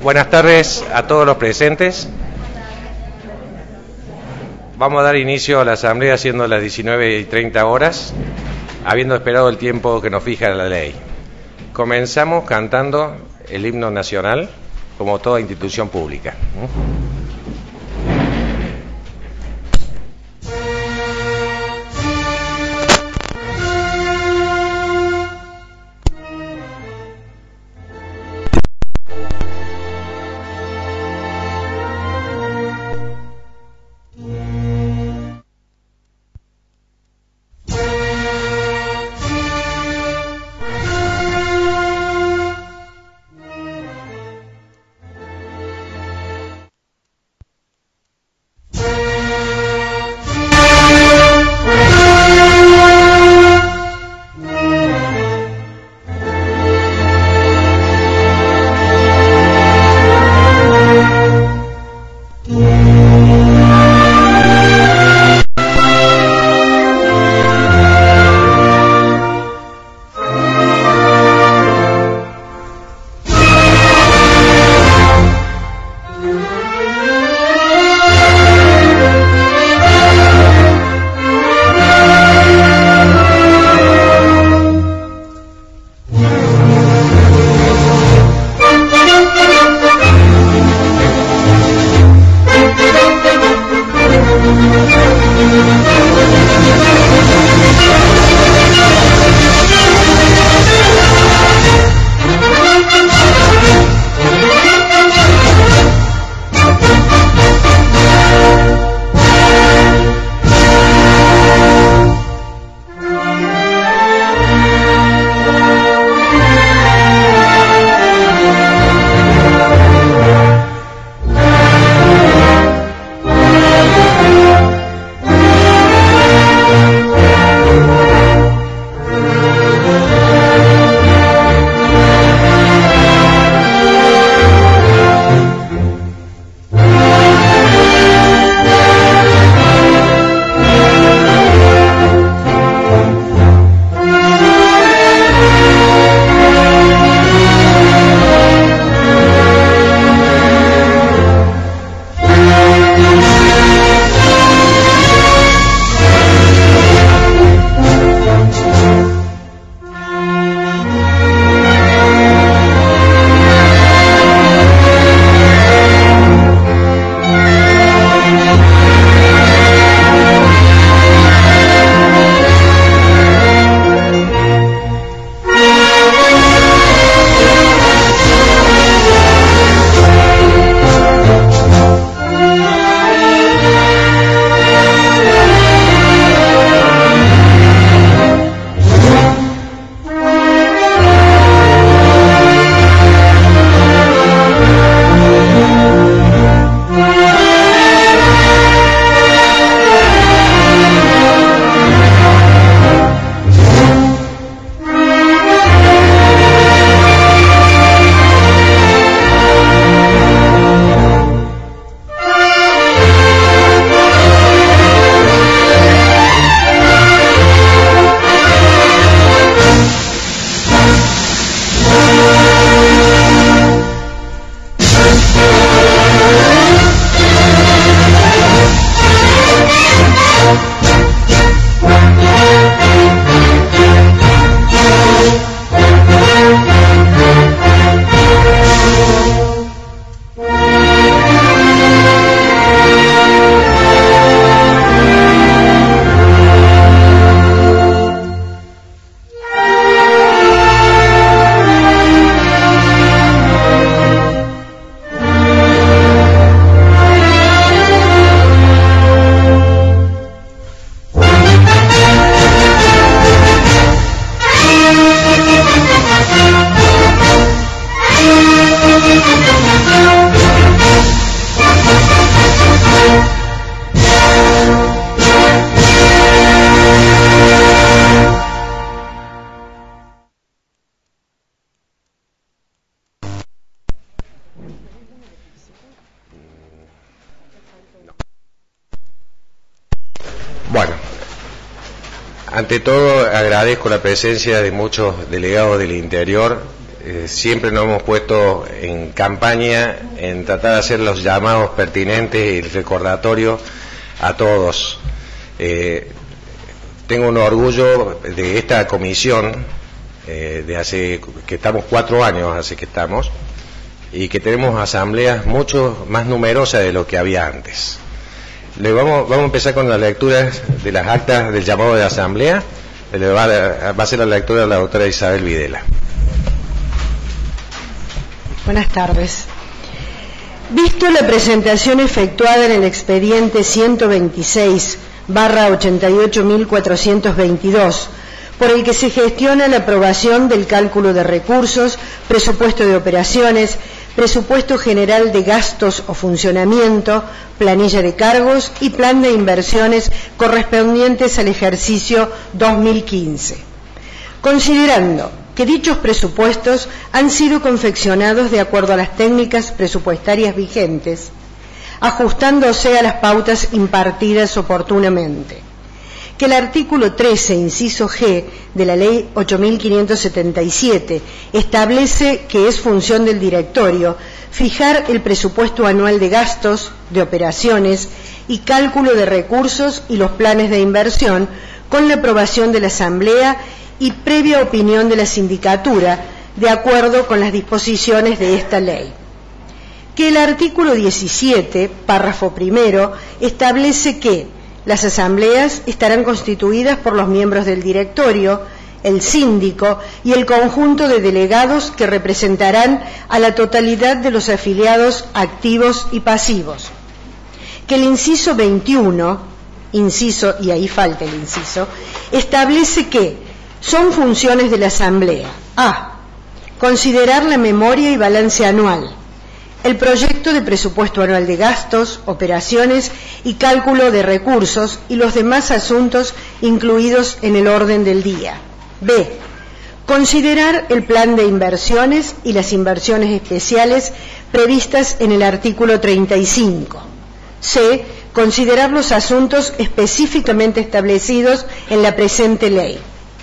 Buenas tardes a todos los presentes. Vamos a dar inicio a la asamblea siendo las 19:30 horas, habiendo esperado el tiempo que nos fija la ley. Comenzamos cantando el himno nacional, como toda institución pública. Bueno, ante todo agradezco la presencia de muchos delegados del interior siempre nos hemos puesto en campaña en tratar de hacer los llamados pertinentes y el recordatorio a todos. Tengo un orgullo de esta comisión, de hace que estamos 4 años, hace que estamos, y que tenemos asambleas mucho más numerosas de lo que había antes. Vamos a empezar con las lecturas de las actas del llamado de asamblea. Va a hacer la lectura la doctora Isabel Videla. Buenas tardes. Visto la presentación efectuada en el expediente 126/88.422, por el que se gestiona la aprobación del cálculo de recursos, presupuesto de operaciones, presupuesto general de gastos o funcionamiento, planilla de cargos y plan de inversiones correspondientes al ejercicio 2015. Considerando que dichos presupuestos han sido confeccionados de acuerdo a las técnicas presupuestarias vigentes, ajustándose a las pautas impartidas oportunamente, que el artículo 13, inciso G, de la Ley 8.577 establece que es función del directorio fijar el presupuesto anual de gastos, de operaciones y cálculo de recursos y los planes de inversión con la aprobación de la Asamblea y previa opinión de la Sindicatura, de acuerdo con las disposiciones de esta ley. Que el artículo 17, párrafo primero, establece que las asambleas estarán constituidas por los miembros del directorio, el síndico y el conjunto de delegados que representarán a la totalidad de los afiliados activos y pasivos. Que el inciso 21, inciso, y ahí falta el inciso, establece que son funciones de la asamblea: a. Considerar la memoria y balance anual, el proyecto de presupuesto anual de gastos, operaciones y cálculo de recursos y los demás asuntos incluidos en el orden del día. B. Considerar el plan de inversiones y las inversiones especiales previstas en el artículo 35. C. Considerar los asuntos específicamente establecidos en la presente ley.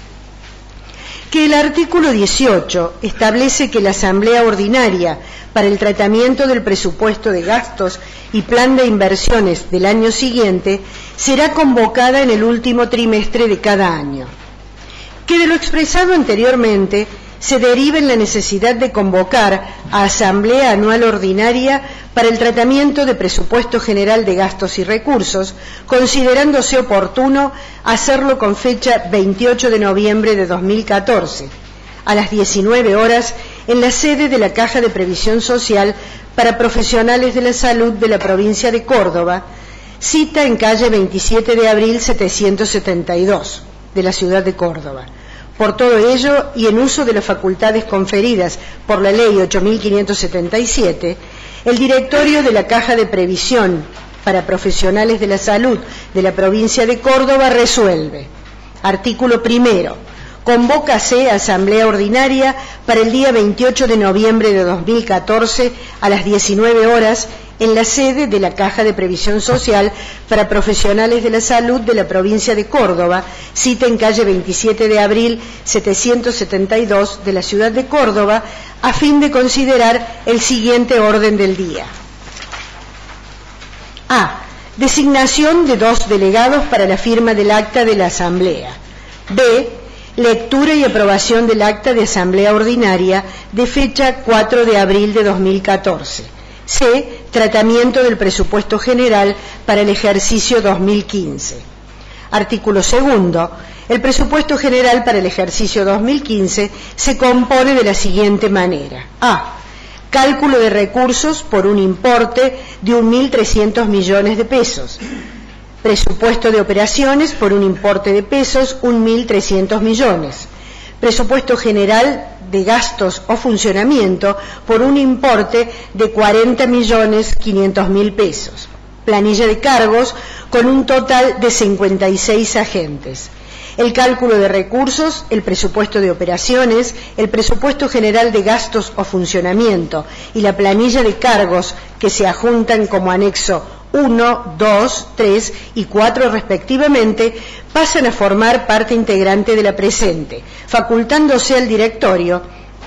Que el artículo 18 establece que la Asamblea Ordinaria para el tratamiento del presupuesto de gastos y plan de inversiones del año siguiente será convocada en el último trimestre de cada año. Que de lo expresado anteriormente se deriva en la necesidad de convocar a Asamblea Anual Ordinaria para el tratamiento de presupuesto general de gastos y recursos, considerándose oportuno hacerlo con fecha 28 de noviembre de 2014, a las 19 horas, en la sede de la Caja de Previsión Social para Profesionales de la Salud de la provincia de Córdoba, cita en calle 27 de abril 772, de la ciudad de Córdoba. Por todo ello, y en uso de las facultades conferidas por la Ley 8.577, el directorio de la Caja de Previsión para Profesionales de la Salud de la provincia de Córdoba resuelve. Artículo primero. Convócase a Asamblea Ordinaria para el día 28 de noviembre de 2014 a las 19 horas en la sede de la Caja de Previsión Social para Profesionales de la Salud de la provincia de Córdoba, cita en calle 27 de abril 772 de la ciudad de Córdoba, a fin de considerar el siguiente orden del día. A. Designación de 2 delegados para la firma del acta de la Asamblea. B. Lectura y aprobación del acta de Asamblea Ordinaria de fecha 4 de abril de 2014. C. Tratamiento del presupuesto general para el ejercicio 2015. Artículo segundo. El presupuesto general para el ejercicio 2015 se compone de la siguiente manera. A. Cálculo de recursos por un importe de 1.300 millones de pesos. Presupuesto de operaciones por un importe de pesos 1.300 millones. Presupuesto general de gastos o funcionamiento por un importe de 40.500.000 pesos. Planilla de cargos con un total de 56 agentes. El cálculo de recursos, el presupuesto de operaciones, el presupuesto general de gastos o funcionamiento y la planilla de cargos que se adjuntan como anexo 1, 2, 3 y 4 respectivamente, pasan a formar parte integrante de la presente, facultándose al directorio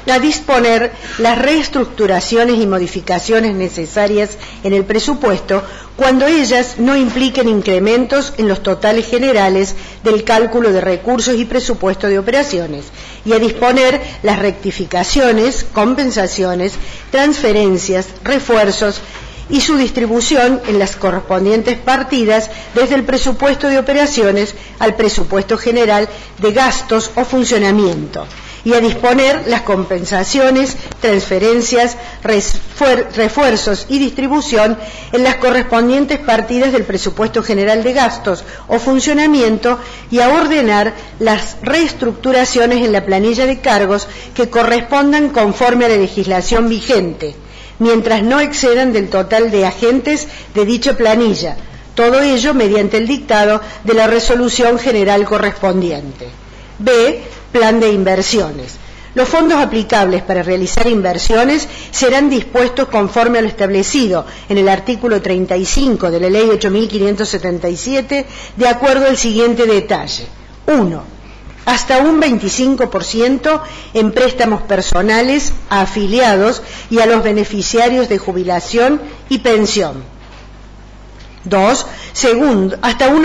a disponer las reestructuraciones y modificaciones necesarias en el presupuesto cuando ellas no impliquen incrementos en los totales generales del cálculo de recursos y presupuesto de operaciones, y a disponer las rectificaciones, compensaciones, transferencias, refuerzos y su distribución en las correspondientes partidas desde el presupuesto de operaciones al presupuesto general de gastos o funcionamiento, y a disponer las compensaciones, transferencias, refuerzos y distribución en las correspondientes partidas del presupuesto general de gastos o funcionamiento, y a ordenar las reestructuraciones en la planilla de cargos que correspondan conforme a la legislación vigente, mientras no excedan del total de agentes de dicha planilla, todo ello mediante el dictado de la resolución general correspondiente. B. Plan de inversiones. Los fondos aplicables para realizar inversiones serán dispuestos conforme a lo establecido en el artículo 35 de la Ley 8.577, de acuerdo al siguiente detalle. 1. Hasta un 25% en préstamos personales a afiliados y a los beneficiarios de jubilación y pensión. 2. Segundo, hasta un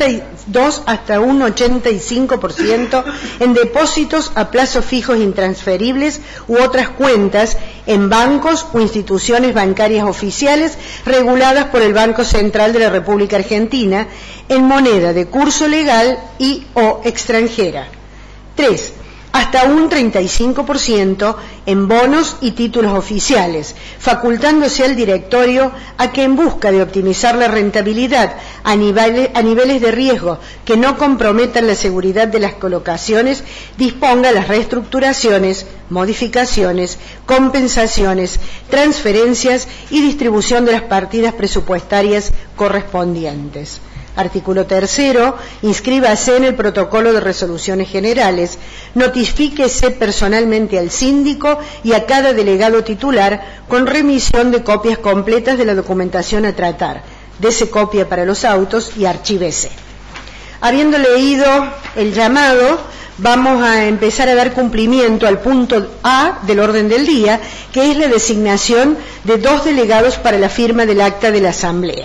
85% en depósitos a plazos fijos intransferibles u otras cuentas en bancos o instituciones bancarias oficiales reguladas por el Banco Central de la República Argentina en moneda de curso legal y o extranjera. 3. Hasta un 35% en bonos y títulos oficiales, facultándose al directorio a que, en busca de optimizar la rentabilidad a niveles de riesgo que no comprometan la seguridad de las colocaciones, disponga las reestructuraciones, modificaciones, compensaciones, transferencias y distribución de las partidas presupuestarias correspondientes. Artículo 3. Inscríbase en el protocolo de resoluciones generales, notifíquese personalmente al síndico y a cada delegado titular con remisión de copias completas de la documentación a tratar, dese copia para los autos y archívese. Habiendo leído el llamado, vamos a empezar a dar cumplimiento al punto A del orden del día, que es la designación de 2 delegados para la firma del acta de la Asamblea.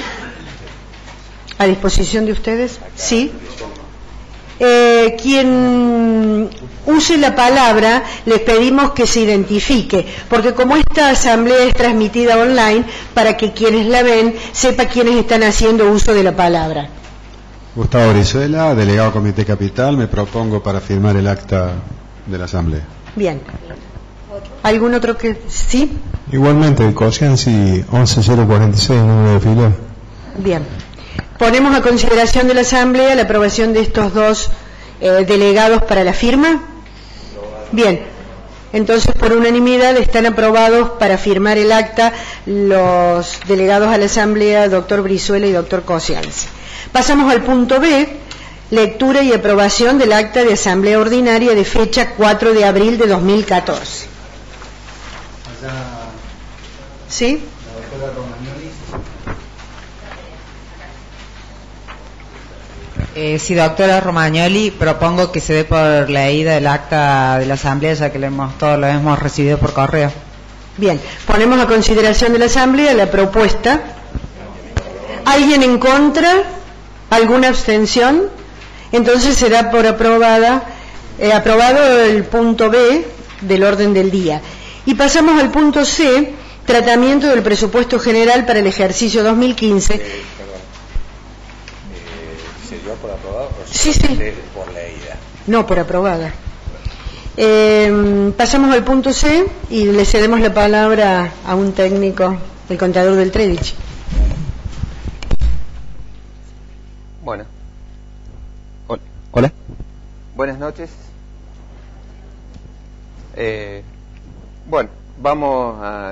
¿A disposición de ustedes? Sí. Quien use la palabra, les pedimos que se identifique, porque como esta asamblea es transmitida online, para que quienes la ven sepa quiénes están haciendo uso de la palabra. Gustavo Brizuela, delegado Comité Capital, me propongo para firmar el acta de la asamblea. Bien. ¿Algún otro que...? ¿Sí? Igualmente, el Cosianzi 11046, número de filial. Bien. Ponemos a consideración de la Asamblea la aprobación de estos 2 delegados para la firma. Bien, entonces por unanimidad están aprobados para firmar el acta los delegados a la Asamblea, doctor Brizuela y doctor Cosianzi. Pasamos al punto B, lectura y aprobación del acta de Asamblea Ordinaria de fecha 4 de abril de 2014. ¿Sí? Sí, doctora Romagnoli, propongo que se dé por leída el acta de la Asamblea, ya que todos lo hemos recibido por correo. Bien, ponemos a consideración de la Asamblea la propuesta. ¿Alguien en contra? ¿Alguna abstención? Entonces será por aprobado el punto B del orden del día. Y pasamos al punto C, tratamiento del presupuesto general para el ejercicio 2015. ¿Por aprobado? Sí. Por leída. No, por aprobada. Pasamos al punto C y le cedemos la palabra a un técnico, el contador del Tredici. Bueno. Hola. Buenas noches. Bueno, vamos a...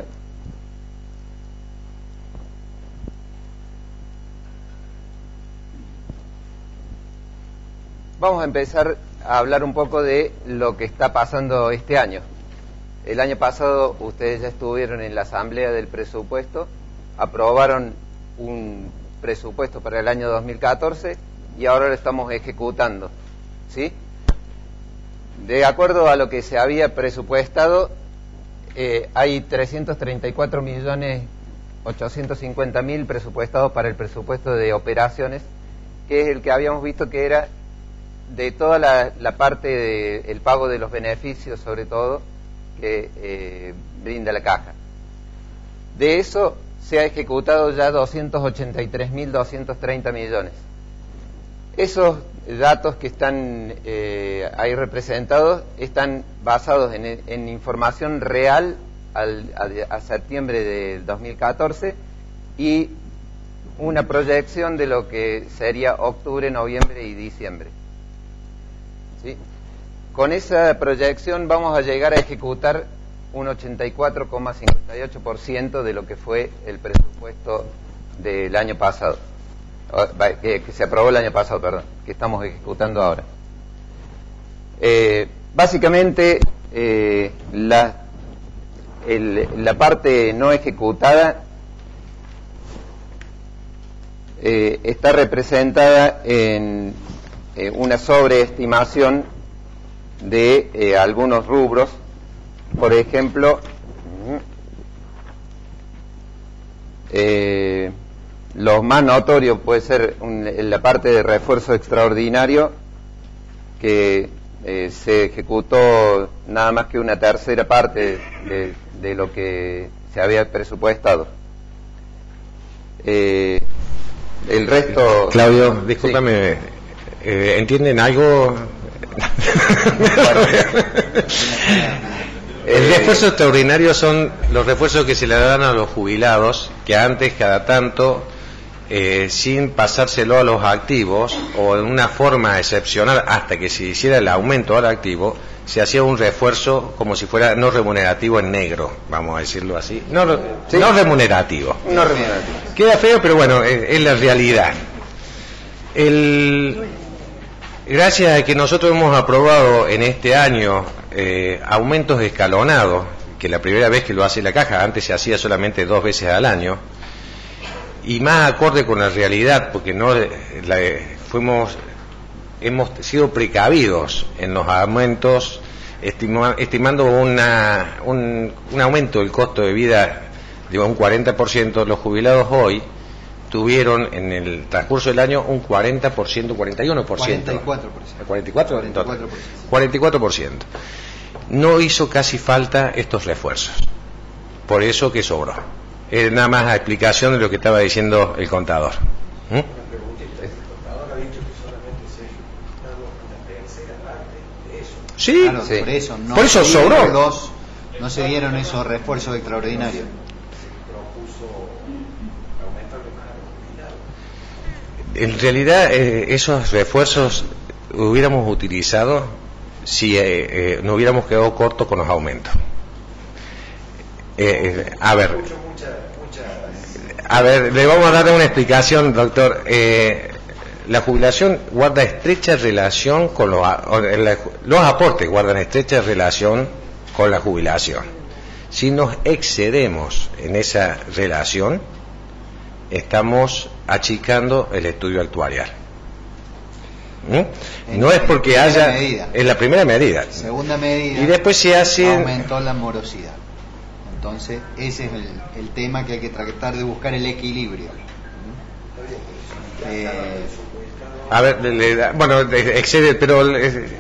Vamos a empezar a hablar un poco de lo que está pasando este año. El año pasado ustedes ya estuvieron en la asamblea del presupuesto, aprobaron un presupuesto para el año 2014 y ahora lo estamos ejecutando, ¿sí? de acuerdo a lo que se había presupuestado, hay 334.850.000 presupuestados para el presupuesto de operaciones, que es el que habíamos visto que era de toda la parte del pago de los beneficios, sobre todo, que brinda la caja. De eso se ha ejecutado ya 283.230 millones. Esos datos que están ahí representados están basados en información real a septiembre del 2014 y una proyección de lo que sería octubre, noviembre y diciembre. ¿Sí? Con esa proyección vamos a llegar a ejecutar un 84,58% de lo que fue el presupuesto del año pasado, que se aprobó el año pasado, perdón, que estamos ejecutando ahora. Básicamente, la parte no ejecutada está representada en una sobreestimación de algunos rubros. Por ejemplo, los más notorios puede ser la parte de refuerzo extraordinario, que se ejecutó nada más que una tercera parte de lo que se había presupuestado. El resto... Claudio, discúlpame, sí. ¿Entienden algo? El refuerzo extraordinario son los refuerzos que se le dan a los jubilados, que antes cada tanto, sin pasárselo a los activos o en una forma excepcional hasta que se hiciera el aumento al activo, se hacía un refuerzo como si fuera no remunerativo en negro, vamos a decirlo así, no remunerativo. No remunerativo. Queda feo, pero bueno, es la realidad. Gracias a que nosotros hemos aprobado en este año aumentos escalonados, que la primera vez que lo hace la Caja, antes se hacía solamente 2 veces al año, y más acorde con la realidad, porque hemos sido precavidos en los aumentos, estimando un aumento del costo de vida de un 40%. Los jubilados hoy tuvieron en el transcurso del año un 40%, 41%. 44%. No hizo casi falta estos refuerzos. Por eso que sobró. Es nada más a explicación de lo que estaba diciendo el contador. ¿Mm? El contador ha dicho que solamente se ha ejecutado una tercera parte de eso. Sí, claro, sí. Por eso sobró. No se dieron esos refuerzos extraordinarios. En realidad, esos refuerzos hubiéramos utilizado si no hubiéramos quedado cortos con los aumentos. A ver, le vamos a dar una explicación, doctor. La jubilación guarda estrecha relación con los aportes guardan estrecha relación con la jubilación. Si nos excedemos en esa relación, estamos achicando el estudio actuarial. No es porque haya... Es la primera medida. Segunda medida. Y después se hace... Aumentó la morosidad. Entonces, ese es el tema que hay que tratar de buscar el equilibrio. A ver, bueno, excede, pero... Un 100%. Se usa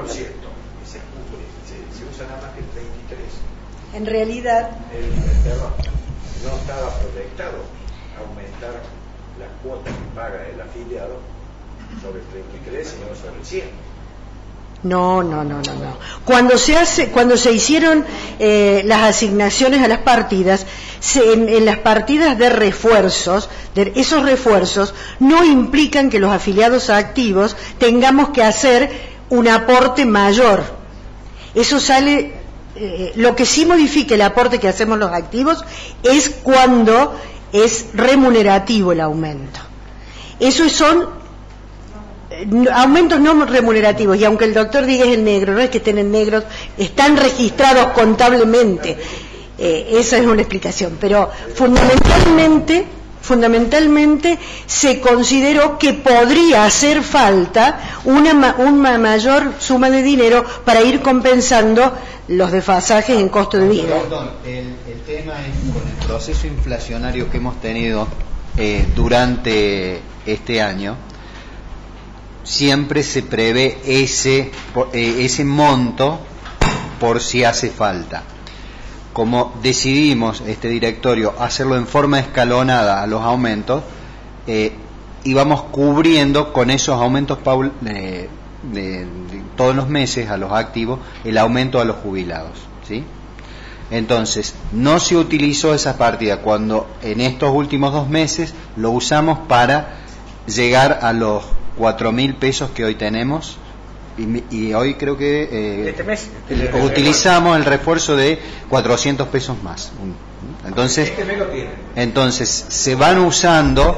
nada más que el 33%. En realidad... no estaba proyectado aumentar la cuota que paga el afiliado sobre el 33, sino sobre el 100. No. Cuando se hicieron las asignaciones a las partidas, en las partidas de refuerzos, esos refuerzos no implican que los afiliados activos tengamos que hacer un aporte mayor. Eso sale, lo que sí modifica el aporte que hacemos los activos es cuando es remunerativo el aumento. Esos son aumentos no remunerativos, y aunque el doctor diga es el negro, no es que estén en negros, están registrados contablemente. Esa es una explicación, pero fundamentalmente fundamentalmente se consideró que podría hacer falta una mayor suma de dinero para ir compensando los desfasajes en costo de vida. Perdón, el tema es con el proceso inflacionario que hemos tenido durante este año, siempre se prevé ese monto por si hace falta. Como decidimos este directorio hacerlo en forma escalonada a los aumentos, íbamos cubriendo con esos aumentos de todos los meses a los activos el aumento a los jubilados, ¿sí? Entonces no se utilizó esa partida cuando en estos últimos 2 meses lo usamos para llegar a los 4.000 pesos que hoy tenemos. Y hoy creo que este mes utilizamos el refuerzo de 400 pesos más. Entonces, este mes lo tiene. Entonces se van usando.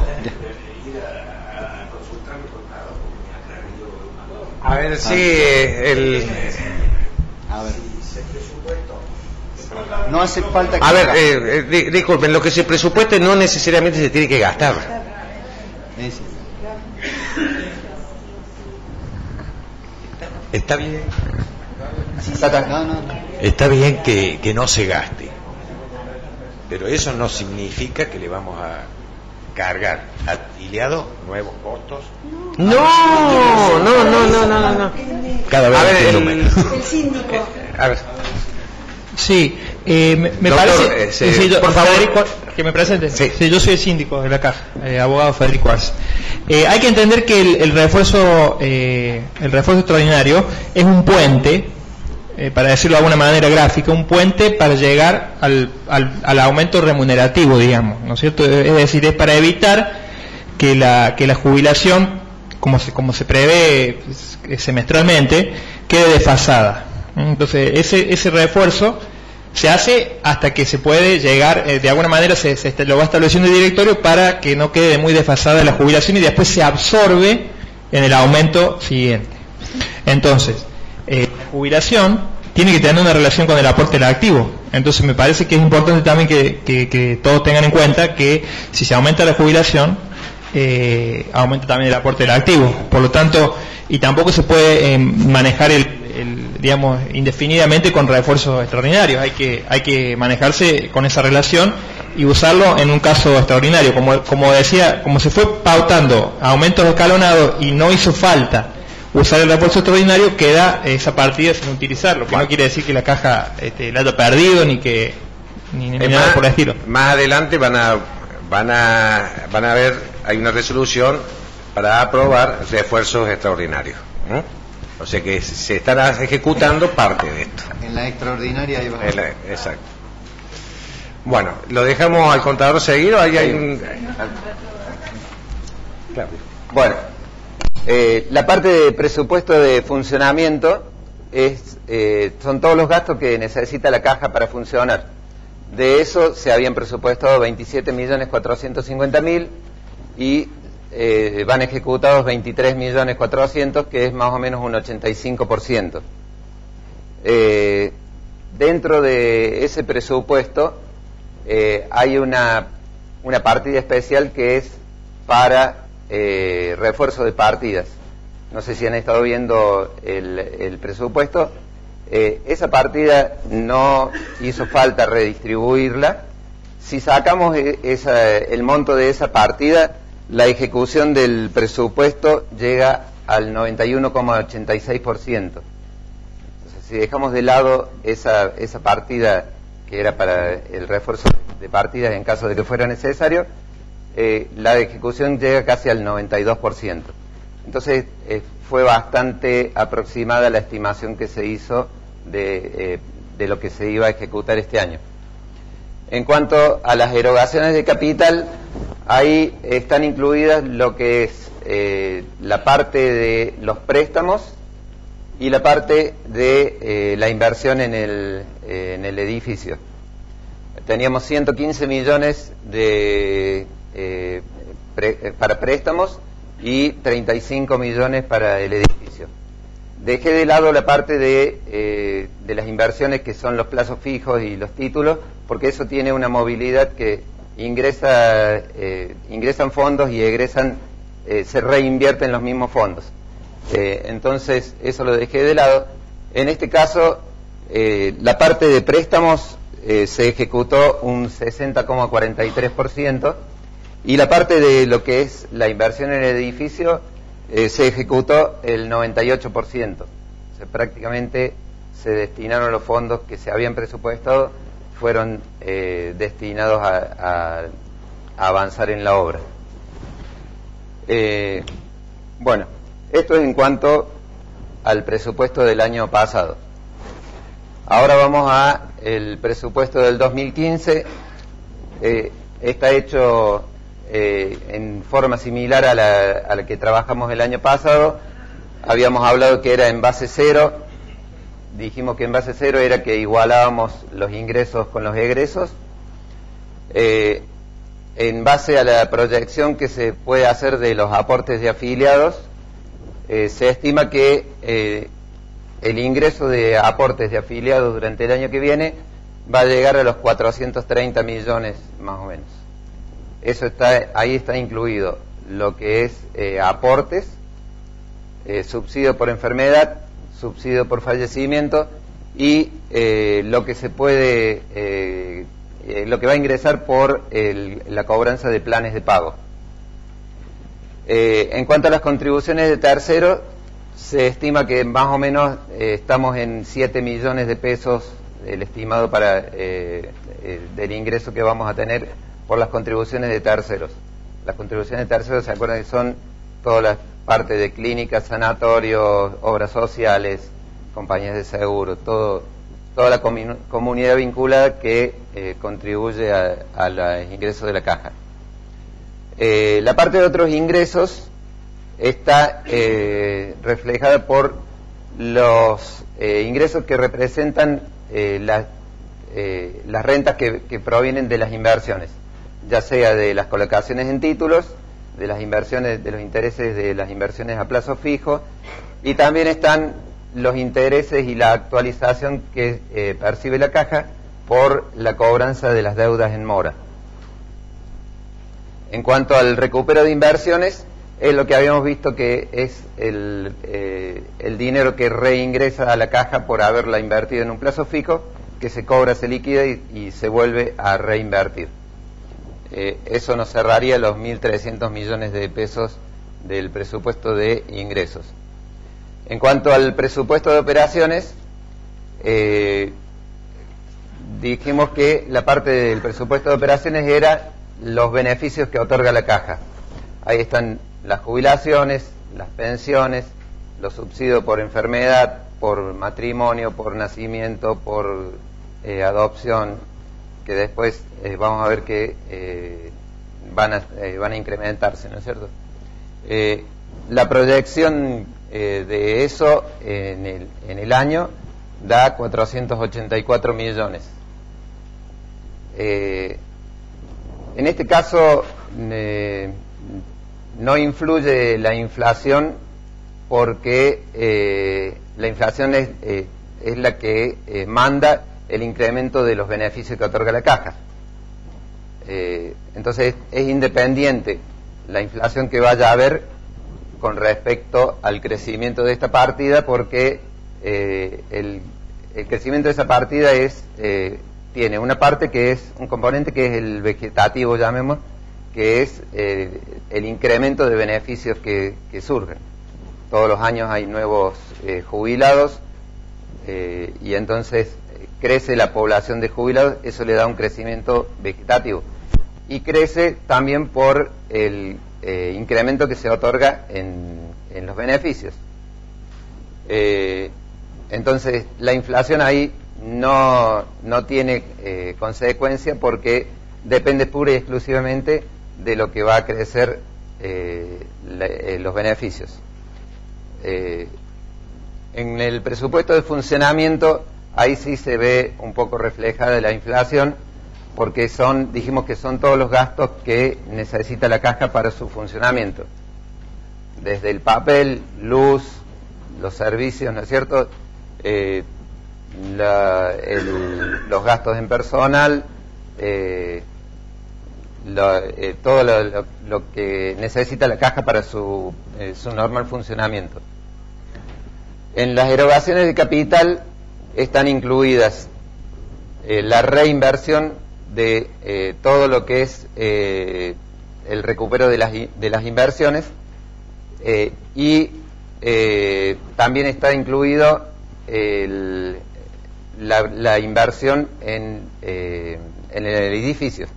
A ver si el. A ver. No hace falta que. A ver, disculpen, lo que se presupueste no necesariamente se tiene que gastar. Está bien. No. Está bien que no se gaste, pero eso no significa que le vamos a cargar al afiliado nuevos costos. No. Cada vez El síndico. A ver. Sí, me Doctor, parece, por favor, Federico, que me presente. Sí. Yo soy el síndico de la caja, abogado Federico Arce. Hay que entender que el refuerzo extraordinario es un puente, para decirlo de alguna manera gráfica, un puente para llegar al aumento remunerativo, digamos, ¿no es cierto? Es decir, es para evitar que la jubilación, como se prevé semestralmente, quede desfasada. Entonces ese refuerzo se hace hasta que se puede llegar, de alguna manera lo va estableciendo el directorio para que no quede muy desfasada la jubilación y después se absorbe en el aumento siguiente. Entonces, la jubilación tiene que tener una relación con el aporte del activo. Entonces me parece que es importante también que todos tengan en cuenta que si se aumenta la jubilación, aumenta también el aporte del activo. Por lo tanto, y tampoco se puede manejar digamos, indefinidamente con refuerzos extraordinarios. Hay que manejarse con esa relación y usarlo en un caso extraordinario. Como decía, como se fue pautando aumentos escalonados y no hizo falta usar el refuerzo extraordinario, queda esa partida sin utilizar, lo que no quiere decir que la caja la haya perdido ni nada por el estilo. Más adelante van a ver, hay una resolución para aprobar refuerzos extraordinarios. O sea que se estará ejecutando parte de esto. En la extraordinaria iba a... Exacto. Bueno, lo dejamos al contador seguido. Ahí hay un... Claro. Bueno, la parte de presupuesto de funcionamiento son todos los gastos que necesita la caja para funcionar. De eso se habían presupuestado 27.450.000 y van ejecutados 23.400.000, que es más o menos un 85%. Dentro de ese presupuesto hay una partida especial que es para refuerzo de partidas. No sé si han estado viendo el presupuesto. Esa partida no hizo falta redistribuirla. Si sacamos el monto de esa partida, la ejecución del presupuesto llega al 91,86%. Entonces, si dejamos de lado esa partida que era para el refuerzo de partidas en caso de que fuera necesario, la ejecución llega casi al 92%. Entonces, fue bastante aproximada la estimación que se hizo de lo que se iba a ejecutar este año. En cuanto a las erogaciones de capital, ahí están incluidas lo que es la parte de los préstamos y la parte de la inversión en el edificio. Teníamos 115 millones para préstamos y 35 millones para el edificio. Dejé de lado la parte de las inversiones, que son los plazos fijos y los títulos, porque eso tiene una movilidad que ingresan fondos y egresan, se reinvierten los mismos fondos. Entonces, eso lo dejé de lado. En este caso, la parte de préstamos se ejecutó un 60,43%, y la parte de lo que es la inversión en el edificio se ejecutó el 98%. O sea, prácticamente se destinaron los fondos que se habían presupuestado, fueron destinados a avanzar en la obra. Bueno, esto es en cuanto al presupuesto del año pasado. Ahora vamos a el presupuesto del 2015. Está hecho en forma similar a la que trabajamos el año pasado. Habíamos hablado que era en base cero. Dijimos que en base cero era que igualábamos los ingresos con los egresos. En base a la proyección que se puede hacer de los aportes de afiliados, se estima que el ingreso de aportes de afiliados durante el año que viene va a llegar a los 430 millones más o menos. Eso ahí está incluido lo que es aportes, subsidio por enfermedad, subsidio por fallecimiento y lo que se puede, lo que va a ingresar por la cobranza de planes de pago. En cuanto a las contribuciones de terceros, se estima que más o menos estamos en 7 millones de pesos el estimado para del ingreso que vamos a tener por las contribuciones de terceros. Las contribuciones de terceros, ¿se acuerdan que son todas las partes de clínicas, sanatorios, obras sociales, compañías de seguro, toda la comunidad vinculada que contribuye a los ingresos de la caja? La parte de otros ingresos está reflejada por los ingresos que representan las rentas que provienen de las inversiones, ya sea de las colocaciones en títulos, de las inversiones, de los intereses de las inversiones a plazo fijo, y también están los intereses y la actualización que percibe la caja por la cobranza de las deudas en mora. En cuanto al recupero de inversiones, es lo que habíamos visto que es el dinero que reingresa a la caja por haberla invertido en un plazo fijo, que se cobra, se liquida y se vuelve a reinvertir. Eso nos cerraría los 1.300 millones de pesos del presupuesto de ingresos. En cuanto al presupuesto de operaciones, dijimos que la parte del presupuesto de operaciones era los beneficios que otorga la caja. Ahí están las jubilaciones, las pensiones, los subsidios por enfermedad, por matrimonio, por nacimiento, por adopción, que después vamos a ver que van a incrementarse, ¿no es cierto? La proyección de eso en el año da 484 millones. En este caso no influye la inflación, porque la inflación es la que manda el incremento de los beneficios que otorga la caja. Entonces es independiente la inflación que vaya a haber con respecto al crecimiento de esta partida, porque el crecimiento de esa partida tiene una parte que es un componente que es el vegetativo, llamemos, que es el incremento de beneficios que surgen. Todos los años hay nuevos jubilados, y entonces crece la población de jubilados, eso le da un crecimiento vegetativo. Y crece también por el incremento que se otorga en los beneficios. Entonces la inflación ahí no tiene consecuencia, porque depende pura y exclusivamente de lo que va a crecer los beneficios. En el presupuesto de funcionamiento, ahí sí se ve un poco reflejada la inflación, porque dijimos que son todos los gastos que necesita la caja para su funcionamiento, desde el papel, luz, los servicios, ¿no es cierto?, los gastos en personal, todo lo que necesita la caja para su normal funcionamiento. En las erogaciones de capital están incluidas la reinversión de todo lo que es el recupero de las inversiones, y también está incluido la inversión en el edificio.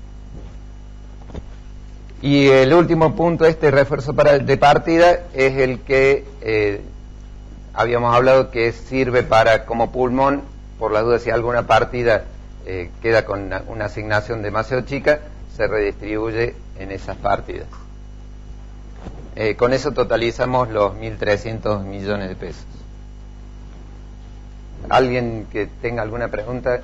Y el último punto, este refuerzo de partida, es el que habíamos hablado, que sirve como pulmón, por la duda si alguna partida queda con una asignación demasiado chica, se redistribuye en esas partidas. Con eso totalizamos los 1.300 millones de pesos. ¿Alguien que tenga alguna pregunta?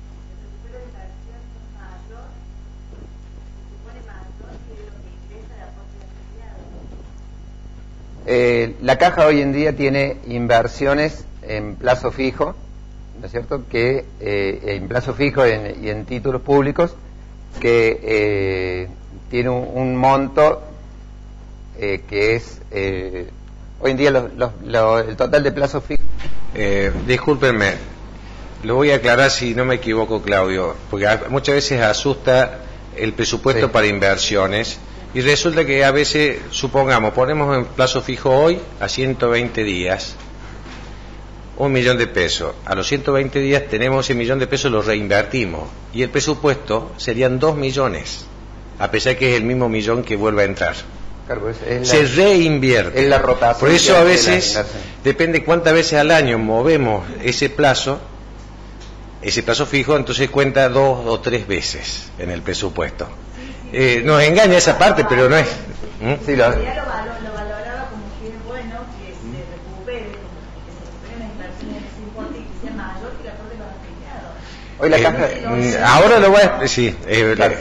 La caja hoy en día tiene inversiones en plazo fijo, ¿no es cierto?, que en plazo fijo y en títulos públicos, que tiene un monto que es hoy en día el total de plazo fijo. Discúlpenme, lo voy a aclarar si no me equivoco, Claudio, porque muchas veces asusta el presupuesto para inversiones, y resulta que a veces, supongamos, ponemos en plazo fijo hoy a 120 días 1 millón de pesos. A los 120 días tenemos ese millón de pesos, lo reinvertimos, y el presupuesto serían 2 millones, a pesar que es el mismo millón que vuelve a entrar. Claro, se reinvierte. Es la rotación. Por eso a veces, depende cuántas veces al año movemos ese plazo fijo, entonces cuenta 2 o 3 veces en el presupuesto. Nos engaña esa parte, pero no es. Sí, lo valoraba como que es bueno que se recupere las inversiones de ese importe y que sea mayor que el aporte de los afiliados. Hoy la caja. Ahora lo voy a. Sí, claro.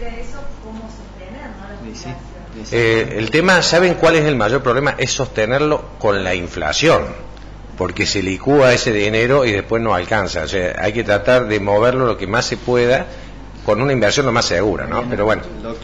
El tema, ¿saben cuál es el mayor problema? Es sostenerlo con la inflación, porque se licúa ese dinero y después no alcanza. O sea, hay que tratar de moverlo lo que más se pueda, con una inversión lo más segura, ¿no? Pero bueno.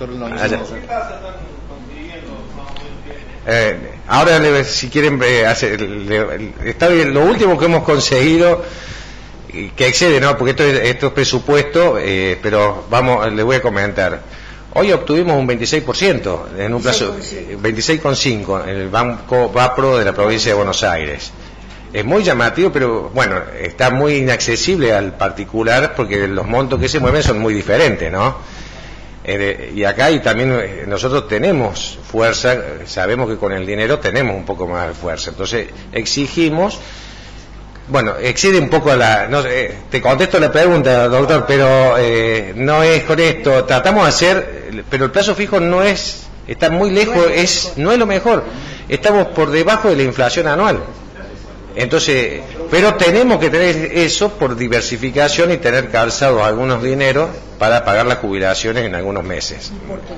Ahora, si quieren está bien, lo último que hemos conseguido, que excede, ¿no? Porque esto es presupuesto, pero les voy a comentar. Hoy obtuvimos un 26% en un plazo, 26,5 en el Banco Vapro de la provincia de Buenos Aires. Es muy llamativo, pero bueno, está muy inaccesible al particular, porque los montos que se mueven son muy diferentes, ¿no? Y acá también nosotros tenemos fuerza, sabemos que con el dinero tenemos un poco más de fuerza, entonces exigimos. Bueno, excede un poco te contesto la pregunta, doctor, pero no es con esto. Tratamos de hacer, pero el plazo fijo está muy lejos, no es lo mejor. Estamos por debajo de la inflación anual. Entonces, pero tenemos que tener eso por diversificación y tener calzados algunos dineros para pagar las jubilaciones en algunos meses.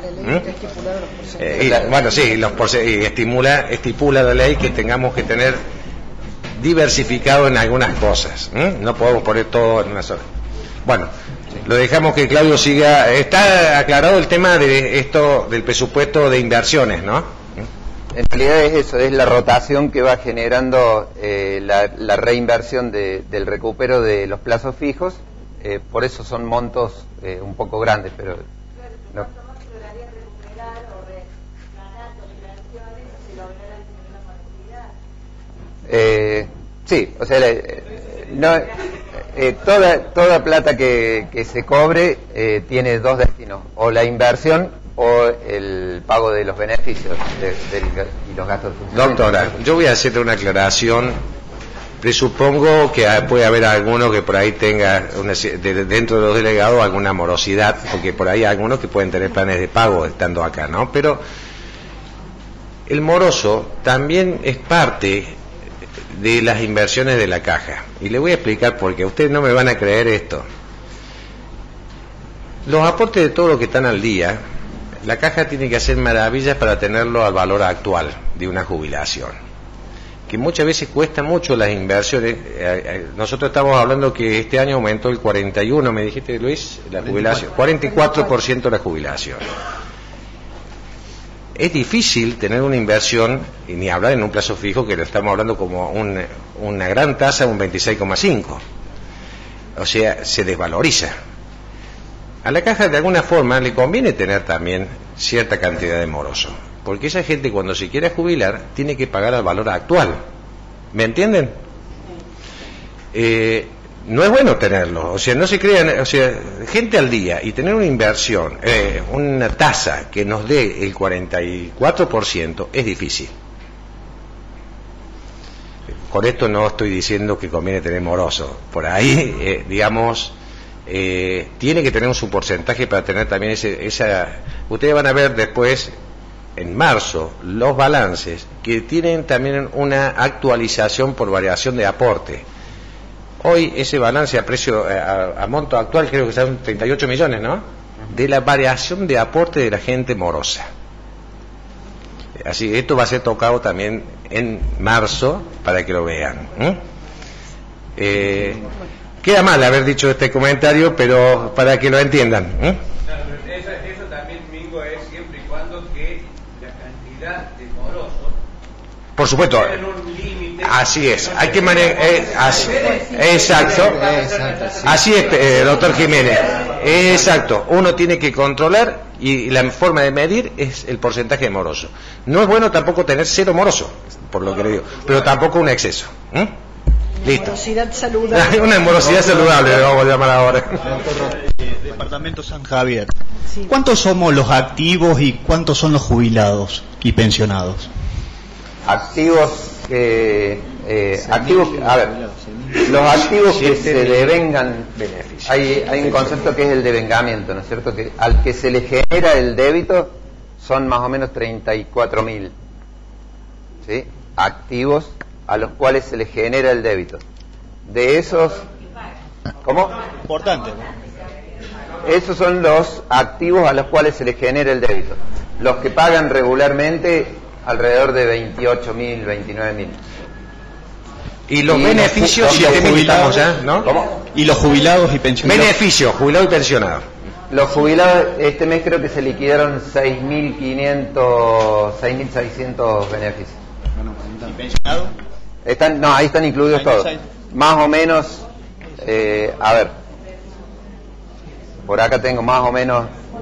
Bueno, sí, estipula la ley que tengamos que tener diversificado en algunas cosas, no podemos poner todo en una sola. Bueno, lo dejamos que Claudio siga. Está aclarado el tema de esto del presupuesto de inversiones, ¿no? En realidad es eso, es la rotación que va generando la reinversión del recupero de los plazos fijos, por eso son montos un poco grandes, pero no. Sí, o sea, toda plata que se cobre tiene dos destinos, o la inversión o el pago de los beneficios y los gastos de funcionamiento. Doctora, yo voy a hacerte una aclaración. Presupongo que puede haber alguno que por ahí tenga dentro de los delegados alguna morosidad, porque por ahí hay algunos que pueden tener planes de pago estando acá, ¿no? Pero el moroso también es parte de las inversiones de la caja, y le voy a explicar por qué. Ustedes no me van a creer esto. Los aportes de todos los que están al día, la caja tiene que hacer maravillas para tenerlo al valor actual de una jubilación, que muchas veces cuesta mucho las inversiones. Nosotros estamos hablando que este año aumentó el 41, me dijiste, Luis, la jubilación, 44% la jubilación. Es difícil tener una inversión, y ni hablar en un plazo fijo, que lo estamos hablando como una gran tasa, un 26,5. O sea, se desvaloriza. A la caja de alguna forma le conviene tener también cierta cantidad de moroso, porque esa gente cuando se quiera jubilar tiene que pagar al valor actual. ¿Me entienden? No es bueno tenerlo, o sea, no se crean, o sea, gente al día y tener una inversión, una tasa que nos dé el 44% es difícil. Con esto no estoy diciendo que conviene tener moroso, por ahí, digamos, tiene que tener su porcentaje para tener también esa. Ustedes van a ver después, en marzo, los balances que tienen también una actualización por variación de aporte. Hoy ese balance a precio, a monto actual, creo que son 38 millones, ¿no? De la variación de aporte de la gente morosa. Así, esto va a ser tocado también en marzo para que lo vean. Queda mal haber dicho este comentario, pero para que lo entiendan. Eso también, Mingo, es siempre y cuando que la cantidad de morosos, por supuesto, así es, hay que manejar, exacto, así es, doctor Jiménez, exacto, uno tiene que controlar y la forma de medir es el porcentaje de moroso. No es bueno tampoco tener cero moroso, por lo que le digo, pero tampoco un exceso. Listo. Morosidad saludable. Una morosidad saludable, le vamos a llamar ahora. Departamento San Javier. ¿Cuántos somos los activos y cuántos son los jubilados y pensionados? Activos activos, a ver, los activos que se devengan, hay un concepto que es el devengamiento, ¿no es cierto? Que al que se le genera el débito son más o menos 34.000, ¿sí? Activos a los cuales se le genera el débito. De esos, ¿cómo? Importante. Esos son los activos a los cuales se le genera el débito. Los que pagan regularmente, alrededor de 28.000, 29.000. Y los beneficios, si estamos ya, ¿no? ¿Cómo? Y los jubilados y pensionados. Beneficios, jubilado y pensionado. Los jubilados, este mes creo que se liquidaron 6.500, 6.600 beneficios. ¿Y pensionados? No, ahí están incluidos todos. Más o menos, a ver, por acá tengo más o menos.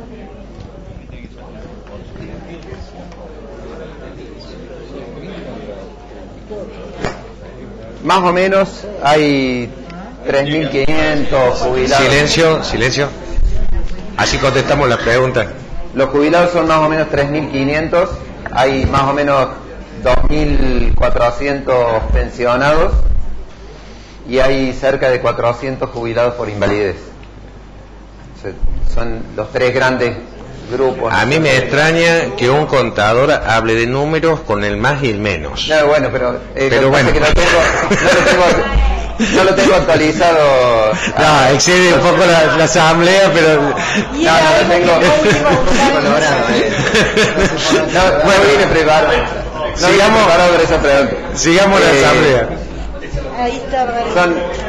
Más o menos hay 3.500 jubilados. Silencio. Así contestamos las preguntas. Los jubilados son más o menos 3.500. Hay más o menos 2.400 pensionados. Y hay cerca de 400 jubilados por invalidez. Son los tres grandes grupos. A mí me extraña que un contador hable de números con el más y el menos. No, bueno, pero bueno. Que no lo tengo actualizado. No, excede un poco la asamblea, pero no lo tengo colorado. No vine preparado. Sigamos para esa pregunta. Sigamos la asamblea. Ahí está. Son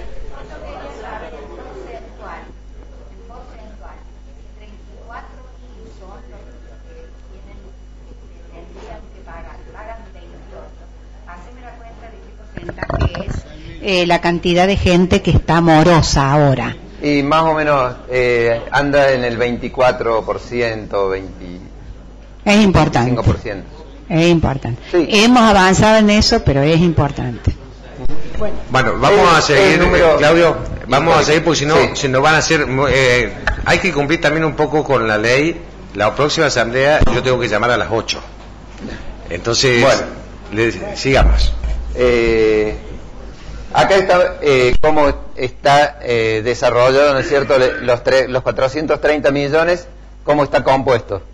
la cantidad de gente que está morosa ahora. Y más o menos anda en el 24%, 20. Es importante. 25%. Es importante. Sí. Hemos avanzado en eso, pero es importante. Bueno, vamos a seguir, Claudio, vamos a seguir porque si no, se nos van a hacer. Hay que cumplir también un poco con la ley. La próxima asamblea yo tengo que llamar a las 8. Entonces, sigamos. Acá está cómo está desarrollado, ¿no es cierto?, los 430 millones, cómo está compuesto.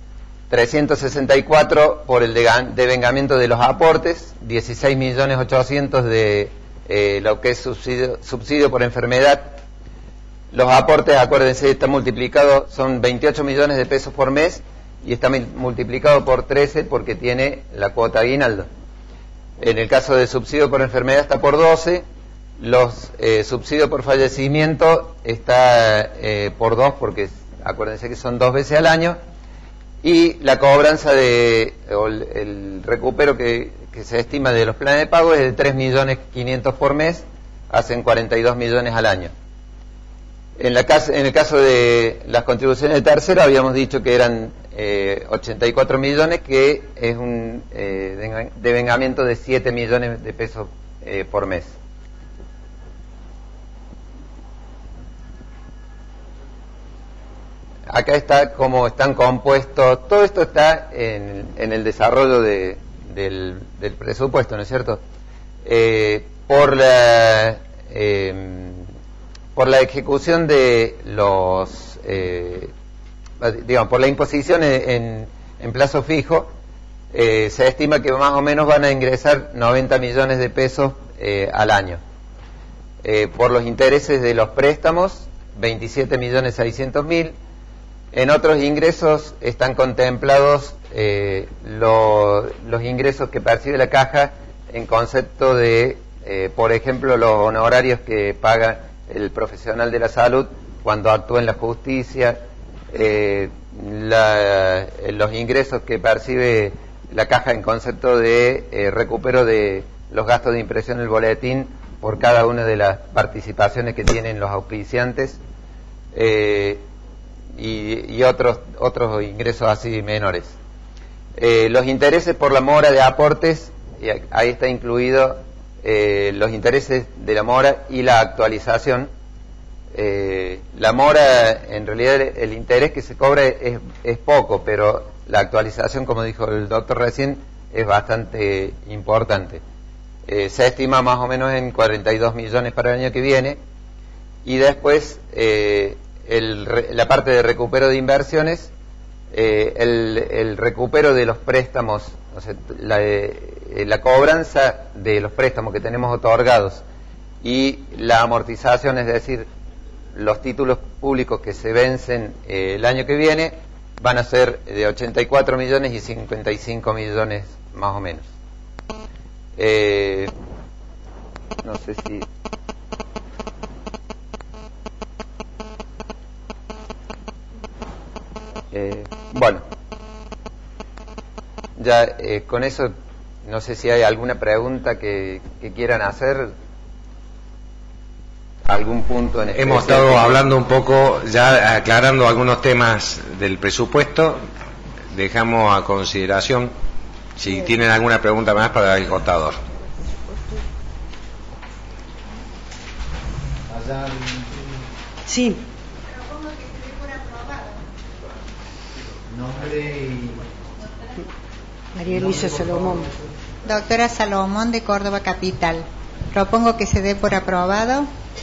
364 por el devengamiento de los aportes, 16.800.000 de lo que es subsidio por enfermedad. Los aportes, acuérdense, está multiplicado, son 28 millones de pesos por mes y está multiplicado por 13 porque tiene la cuota aguinaldo. En el caso de subsidio por enfermedad está por 12, los subsidios por fallecimiento está por 2, porque acuérdense que son 2 veces al año, y la cobranza o el recupero que se estima de los planes de pago es de 3.500.000 por mes, hacen 42 millones al año. En el caso de las contribuciones de tercero habíamos dicho que eran 84 millones, que es un devengamiento de 7 millones de pesos por mes. Acá está cómo están compuestos, todo esto está en el desarrollo del presupuesto, ¿no es cierto? Por la ejecución de los, por la imposición en plazo fijo, se estima que más o menos van a ingresar 90 millones de pesos al año. Por los intereses de los préstamos, 27.600.000. En otros ingresos están contemplados los ingresos que percibe la caja en concepto de, por ejemplo, los honorarios que paga el profesional de la salud cuando actúa en la justicia, los ingresos que percibe la caja en concepto de recupero de los gastos de impresión del boletín por cada una de las participaciones que tienen los auspiciantes, y otros ingresos así menores. Los intereses por la mora de aportes, y ahí está incluido los intereses de la mora y la actualización. La mora, en realidad el interés que se cobra es poco, pero la actualización, como dijo el doctor recién, es bastante importante. Se estima más o menos en 42 millones para el año que viene, y después la parte de recupero de inversiones, el recupero de los préstamos, o sea, la cobranza de los préstamos que tenemos otorgados y la amortización, es decir, los títulos públicos que se vencen el año que viene, van a ser de 84 millones y 55 millones más o menos. No sé si... bueno, ya con eso, no sé si hay alguna pregunta que quieran hacer, algún punto en especial. Hemos estado hablando un poco, ya aclarando algunos temas del presupuesto. Dejamos a consideración si tienen alguna pregunta más para el contador. Sí. María Elisa Salomón. Doctora Salomón, de Córdoba Capital. Propongo que se dé por aprobado.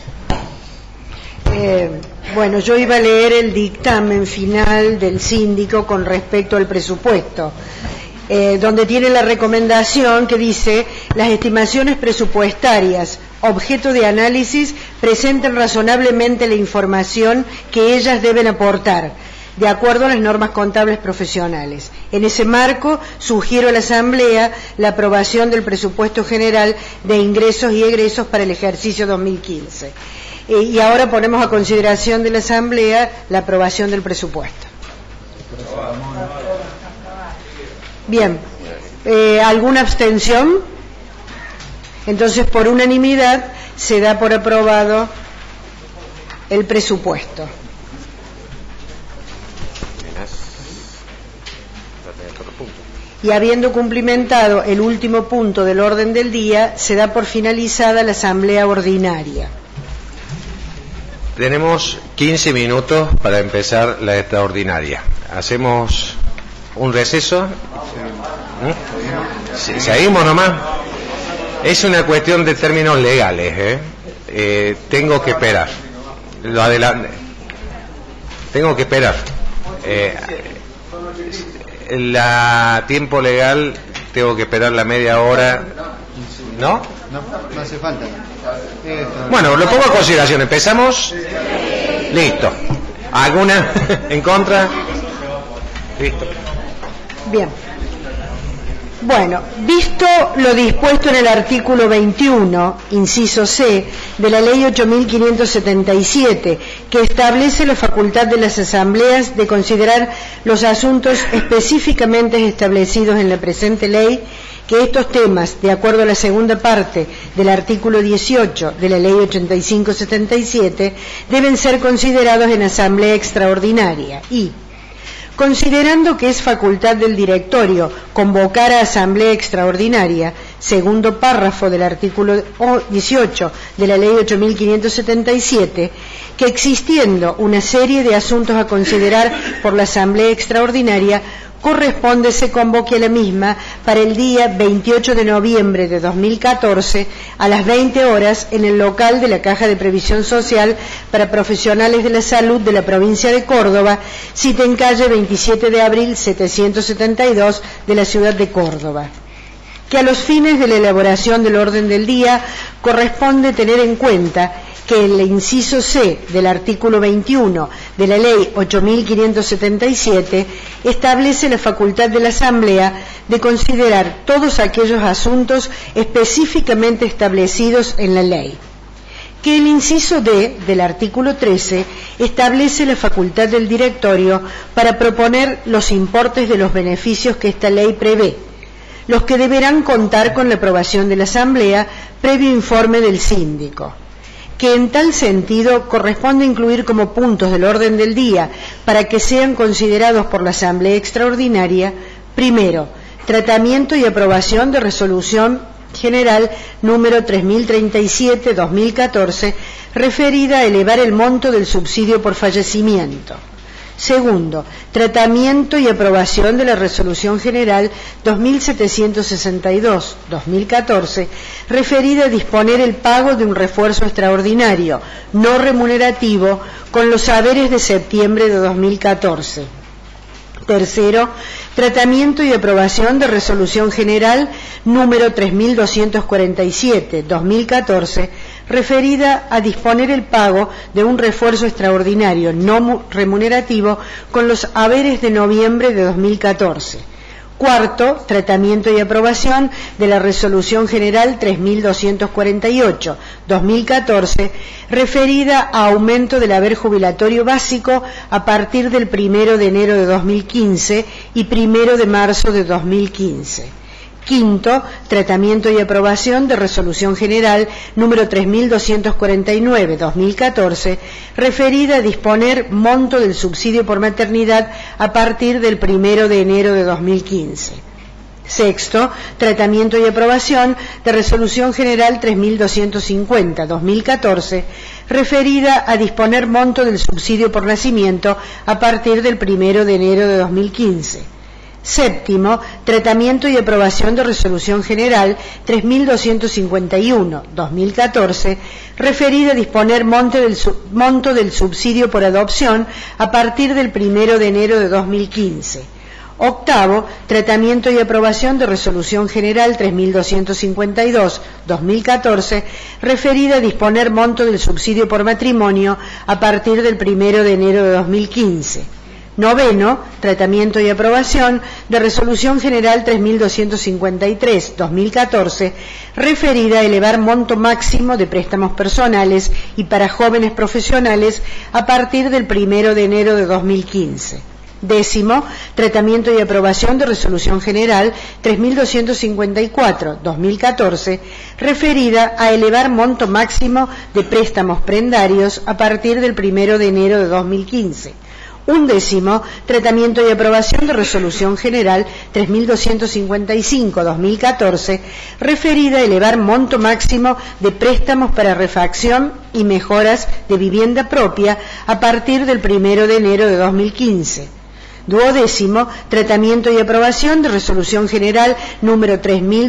Bueno, yo iba a leer el dictamen final del síndico con respecto al presupuesto, donde tiene la recomendación que dice: las estimaciones presupuestarias objeto de análisis presenten razonablemente la información que ellas deben aportar, de acuerdo a las normas contables profesionales. En ese marco, sugiero a la Asamblea la aprobación del presupuesto general de ingresos y egresos para el ejercicio 2015. Y ahora ponemos a consideración de la Asamblea la aprobación del presupuesto. Bien, ¿alguna abstención? Entonces, por unanimidad, se da por aprobado el presupuesto. Y habiendo cumplimentado el último punto del orden del día, se da por finalizada la asamblea ordinaria. Tenemos 15 minutos para empezar la extraordinaria. Hacemos un receso. Seguimos nomás. Es una cuestión de términos legales, tengo que esperar. Lo adelante. Tengo que esperar. La tiempo legal tengo que esperar la media hora. ¿No? No hace falta. Bueno, lo pongo a consideración. ¿Empezamos? Listo. ¿Alguna en contra? Listo. Bien. Bueno, visto lo dispuesto en el artículo 21, inciso C, de la Ley 8.577, que establece la facultad de las asambleas de considerar los asuntos específicamente establecidos en la presente ley, que estos temas, de acuerdo a la segunda parte del artículo 18 de la Ley 8577, deben ser considerados en asamblea extraordinaria y, considerando que es facultad del directorio convocar a asamblea extraordinaria, segundo párrafo del artículo 18 de la Ley 8.577, que existiendo una serie de asuntos a considerar por la asamblea extraordinaria, corresponde se convoque a la misma para el día 28 de noviembre de 2014 a las 20 horas en el local de la Caja de Previsión Social para Profesionales de la Salud de la provincia de Córdoba, cita en calle 27 de abril 772 de la ciudad de Córdoba. Que a los fines de la elaboración del orden del día corresponde tener en cuenta que el inciso C del artículo 21 de la Ley 8.577 establece la facultad de la Asamblea de considerar todos aquellos asuntos específicamente establecidos en la ley. Que el inciso D del artículo 13 establece la facultad del directorio para proponer los importes de los beneficios que esta ley prevé, los que deberán contar con la aprobación de la Asamblea previo informe del síndico. Que en tal sentido corresponde incluir como puntos del orden del día para que sean considerados por la Asamblea Extraordinaria, primero, tratamiento y aprobación de resolución general número 3037-2014, referida a elevar el monto del subsidio por fallecimiento. Segundo, tratamiento y aprobación de la Resolución General 2762-2014, referida a disponer el pago de un refuerzo extraordinario no remunerativo con los haberes de septiembre de 2014. Tercero, tratamiento y aprobación de Resolución General número 3247-2014, referida a disponer el pago de un refuerzo extraordinario no remunerativo con los haberes de noviembre de 2014. Cuarto, tratamiento y aprobación de la Resolución General 3248-2014, referida a aumento del haber jubilatorio básico a partir del 1 de enero de 2015 y 1 de marzo de 2015. Quinto, tratamiento y aprobación de Resolución General número 3249-2014, referida a disponer monto del subsidio por maternidad a partir del 1 de enero de 2015. Sexto, tratamiento y aprobación de Resolución General 3250-2014, referida a disponer monto del subsidio por nacimiento a partir del 1 de enero de 2015. Séptimo, tratamiento y aprobación de Resolución General 3251-2014, referida a disponer monto del subsidio por adopción a partir del 1 de enero de 2015. Octavo, tratamiento y aprobación de Resolución General 3252-2014, referida a disponer monto del subsidio por matrimonio a partir del 1 de enero de 2015. Noveno, tratamiento y aprobación de Resolución General 3253-2014, referida a elevar monto máximo de préstamos personales y para jóvenes profesionales a partir del 1 de enero de 2015. Décimo, tratamiento y aprobación de Resolución General 3254-2014, referida a elevar monto máximo de préstamos prendarios a partir del 1 de enero de 2015. Undécimo, tratamiento y aprobación de Resolución General 3255-2014, referida a elevar monto máximo de préstamos para refacción y mejoras de vivienda propia a partir del 1 de enero de 2015. Duodécimo, tratamiento y aprobación de Resolución General número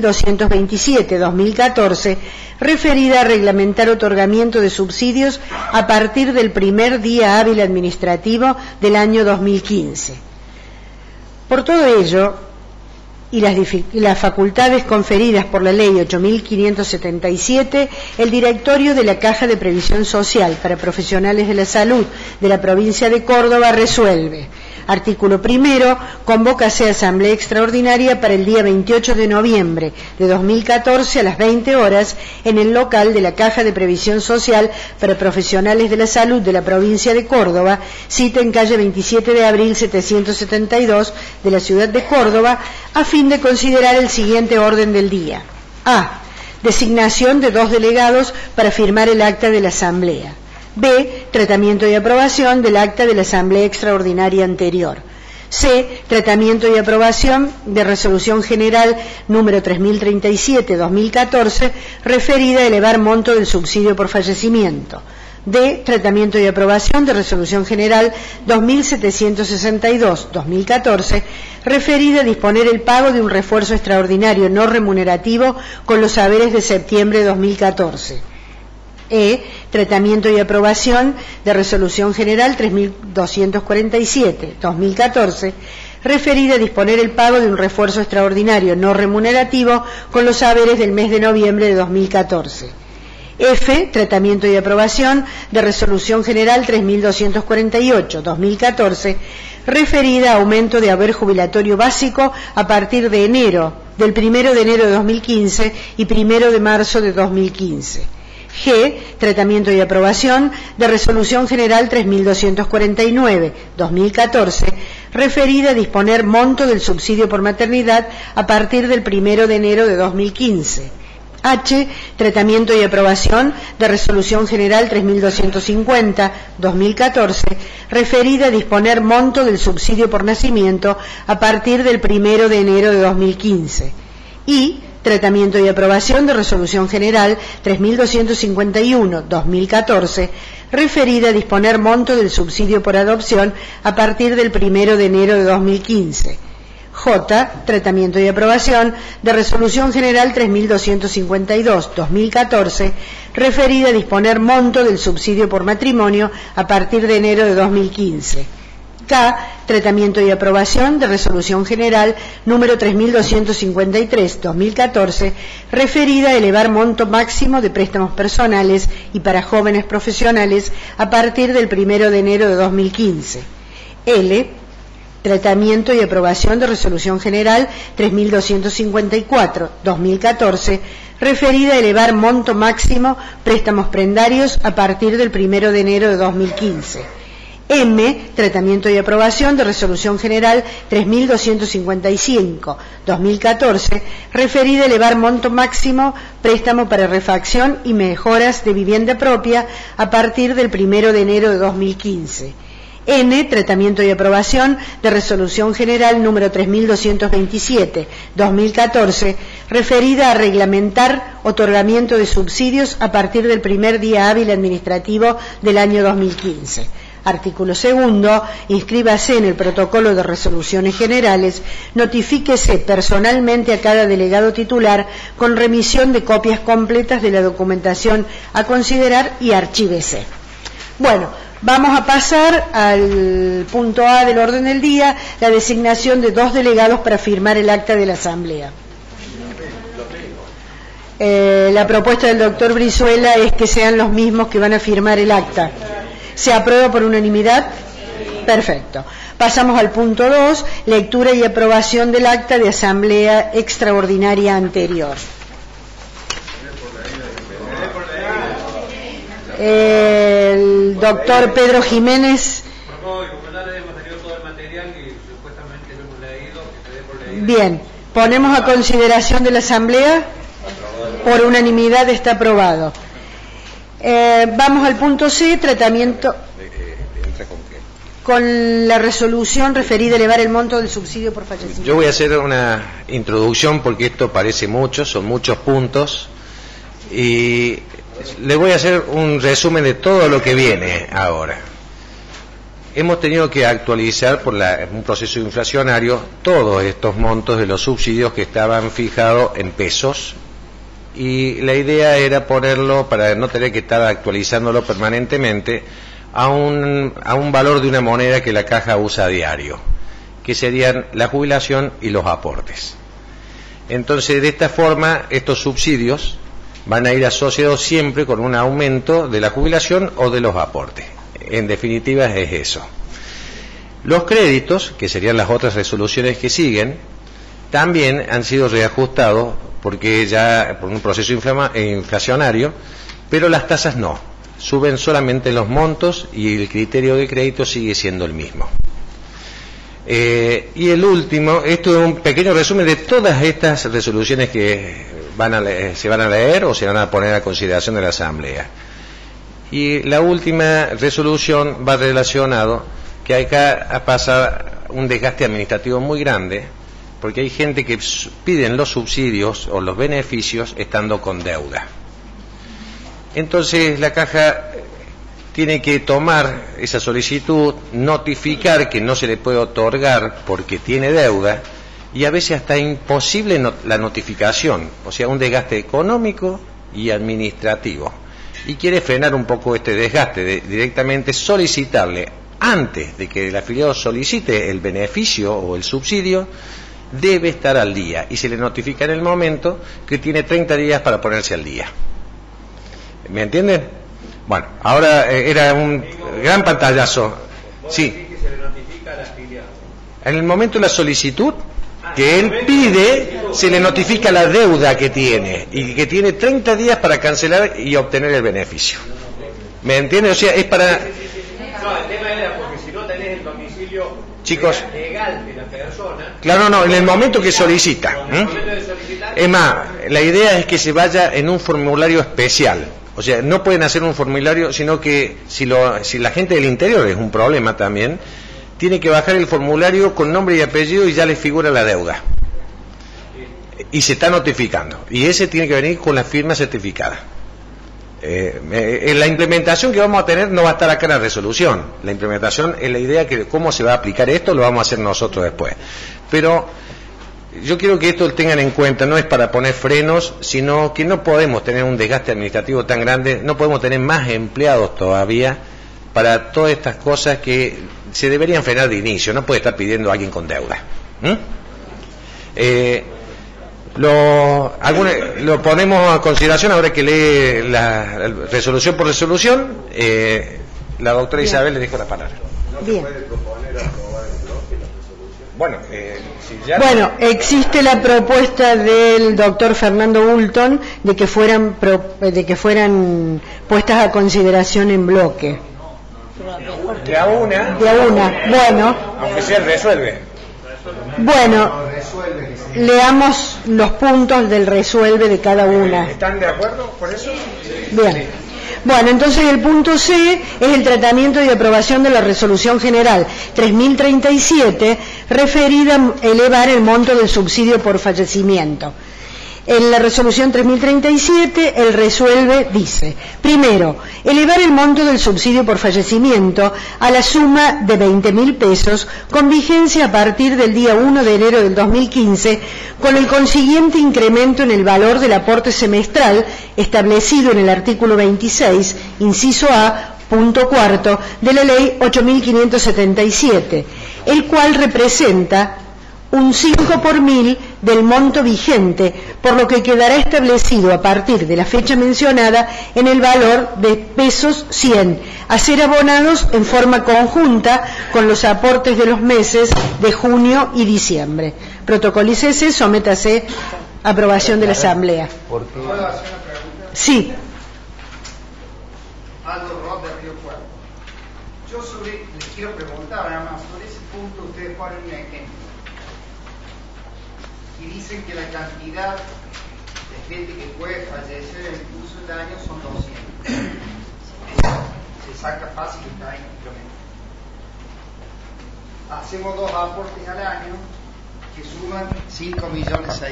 3227-2014, referida a reglamentar otorgamiento de subsidios a partir del primer día hábil administrativo del año 2015. Por todo ello, y las facultades conferidas por la Ley 8.577, el directorio de la Caja de Previsión Social para Profesionales de la Salud de la provincia de Córdoba resuelve: Artículo primero, convócase asamblea extraordinaria para el día 28 de noviembre de 2014 a las 20 horas en el local de la Caja de Previsión Social para Profesionales de la Salud de la provincia de Córdoba, cita en calle 27 de abril 772 de la ciudad de Córdoba, a fin de considerar el siguiente orden del día. A. Designación de 2 delegados para firmar el acta de la asamblea. B. Tratamiento y aprobación del acta de la asamblea extraordinaria anterior. C. Tratamiento y aprobación de resolución general número 3037-2014 referida a elevar monto del subsidio por fallecimiento. D. Tratamiento y aprobación de resolución general 2762-2014 referida a disponer el pago de un refuerzo extraordinario no remunerativo con los haberes de septiembre de 2014. E. Tratamiento y aprobación de resolución general 3247-2014 referida a disponer el pago de un refuerzo extraordinario no remunerativo con los haberes del mes de noviembre de 2014. F. Tratamiento y aprobación de resolución general 3248-2014 referida a aumento de haber jubilatorio básico a partir de del 1 de enero de 2015 y 1 de marzo de 2015. G. Tratamiento y aprobación de resolución general 3249-2014 referida a disponer monto del subsidio por maternidad a partir del 1 de enero de 2015. H. Tratamiento y aprobación de resolución general 3250-2014 referida a disponer monto del subsidio por nacimiento a partir del 1 de enero de 2015. Y tratamiento y aprobación de resolución general 3251-2014 referida a disponer monto del subsidio por adopción a partir del 1 de enero de 2015. J. Tratamiento y aprobación de resolución general 3252-2014 referida a disponer monto del subsidio por matrimonio a partir de enero de 2015. K. Tratamiento y aprobación de resolución general número 3253-2014 referida a elevar monto máximo de préstamos personales y para jóvenes profesionales a partir del 1 de enero de 2015. L. Tratamiento y aprobación de resolución general 3254-2014 referida a elevar monto máximo préstamos prendarios a partir del 1 de enero de 2015. M. Tratamiento y aprobación de resolución general 3255-2014 referida a elevar monto máximo préstamo para refacción y mejoras de vivienda propia a partir del 1 de enero de 2015. N. Tratamiento y aprobación de resolución general número 3227-2014 referida a reglamentar otorgamiento de subsidios a partir del primer día hábil administrativo del año 2015. Artículo segundo, inscríbase en el protocolo de resoluciones generales, notifíquese personalmente a cada delegado titular con remisión de copias completas de la documentación a considerar y archívese. Bueno, vamos a pasar al punto A del orden del día, la designación de 2 delegados para firmar el acta de la Asamblea. La propuesta del doctor Brizuela es que sean los mismos que van a firmar el acta. ¿Se aprueba por unanimidad? Perfecto. Pasamos al punto 2, lectura y aprobación del acta de asamblea extraordinaria anterior. El doctor Pedro Jiménez. Bien, ponemos a consideración de la asamblea. Por unanimidad está aprobado. Vamos al punto C, tratamiento con la resolución referida a elevar el monto del subsidio por fallecimiento. Yo voy a hacer una introducción porque esto parece mucho, son muchos puntos y le voy a hacer un resumen de todo lo que viene ahora. Hemos tenido que actualizar por un proceso inflacionario todos estos montos de los subsidios que estaban fijados en pesos. Y la idea era ponerlo, para no tener que estar actualizándolo permanentemente, a un valor de una moneda que la caja usa a diario, que serían la jubilación y los aportes. Entonces, de esta forma, estos subsidios van a ir asociados siempre con un aumento de la jubilación o de los aportes. En definitiva, es eso. Los créditos, que serían las otras resoluciones que siguen, también han sido reajustados porque ya por un proceso inflacionario, pero las tasas no, suben solamente los montos y el criterio de crédito sigue siendo el mismo. Y el último, esto es un pequeño resumen de todas estas resoluciones que se van a leer o se van a poner a consideración de la Asamblea. Y la última resolución va relacionado que acá pasa un desgaste administrativo muy grande, porque hay gente que piden los subsidios o los beneficios estando con deuda. Entonces la Caja tiene que tomar esa solicitud, notificar que no se le puede otorgar porque tiene deuda, y a veces hasta imposible la notificación, o sea, un desgaste económico y administrativo. Y quiere frenar un poco este desgaste, directamente solicitarle, antes de que el afiliado solicite el beneficio o el subsidio, debe estar al día, y se le notifica en el momento que tiene 30 días para ponerse al día. ¿Me entienden? Bueno, ahora era un gran pantallazo. Sí. En el momento de la solicitud que él pide, se le notifica la deuda que tiene y que tiene 30 días para cancelar y obtener el beneficio. ¿Me entienden? O sea, es para... No, el tema era porque si no tenés el domicilio legal de la persona... Claro, no, en el momento que solicita. Es más, la idea es que se vaya en un formulario especial. O sea, no pueden hacer un formulario, sino que si la gente del interior es un problema también, tiene que bajar el formulario con nombre y apellido y ya le figura la deuda. Y se está notificando. Y ese tiene que venir con la firma certificada. La implementación que vamos a tener no va a estar acá en la resolución. La implementación es la idea que cómo se va a aplicar esto, lo vamos a hacer nosotros después. Pero yo quiero que esto lo tengan en cuenta, no es para poner frenos, sino que no podemos tener un desgaste administrativo tan grande, no podemos tener más empleados todavía para todas estas cosas que se deberían frenar de inicio, no puede estar pidiendo a alguien con deuda. Lo ponemos a consideración ahora que lee la resolución por resolución. La doctora Isabel le dijo la palabra. Bien. Bueno, Bueno, existe la propuesta del doctor Fernando Bulton de que fueran puestas a consideración en bloque. De a una. Bueno. Aunque sea resuelve. Bueno, leamos los puntos del resuelve de cada una. ¿Están de acuerdo con eso? Bien. Bueno, entonces el punto C es el tratamiento y aprobación de la Resolución General 3037, referida a elevar el monto del subsidio por fallecimiento. En la Resolución 3037, el resuelve dice, primero, elevar el monto del subsidio por fallecimiento a la suma de 20.000 pesos con vigencia a partir del día 1 de enero del 2015, con el consiguiente incremento en el valor del aporte semestral establecido en el artículo 26, inciso A, punto cuarto, de la Ley 8.577, el cual representa un 5 por mil del monto vigente, por lo que quedará establecido a partir de la fecha mencionada en el valor de pesos 100, a ser abonados en forma conjunta con los aportes de los meses de junio y diciembre. Protocolícese, sométase a aprobación de la Asamblea. Sí. Aldo Roth de Río Cuarto. Yo les quiero preguntar nada más, sobre ese punto ustedes ponen un ejemplo. Y dicen que la cantidad de gente que puede fallecer en el curso del año son 200. Se saca fácil y está en kilómetros. Hacemos 2 aportes al año que suman 5.600.000.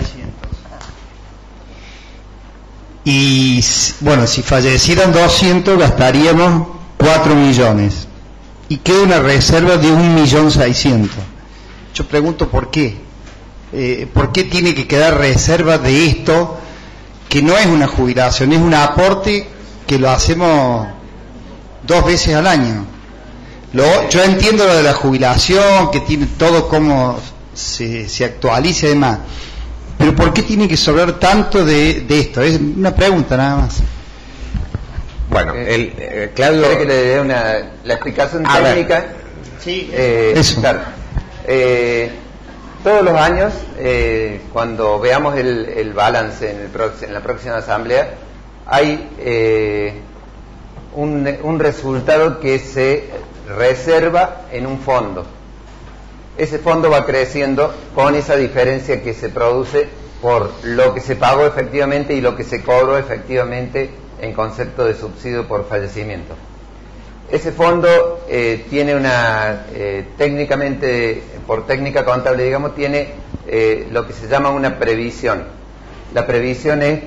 Y bueno, si fallecieran 200 gastaríamos 4 millones y queda una reserva de 1.600.000. Yo pregunto por qué. ¿Por qué tiene que quedar reserva de esto que no es una jubilación, es un aporte que lo hacemos 2 veces al año? Yo entiendo lo de la jubilación, que tiene todo como se actualiza y demás, pero ¿por qué tiene que sobrar tanto de esto? Es una pregunta nada más. Bueno, Claudio... ¿Quiere que le dé la explicación técnica? Sí, eso. Claro. Todos los años, cuando veamos el balance en la próxima asamblea, hay un resultado que se reserva en un fondo. Ese fondo va creciendo con esa diferencia que se produce por lo que se pagó efectivamente y lo que se cobró efectivamente en concepto de subsidio por fallecimiento. Ese fondo tiene técnicamente, por técnica contable, digamos, tiene lo que se llama una previsión. La previsión es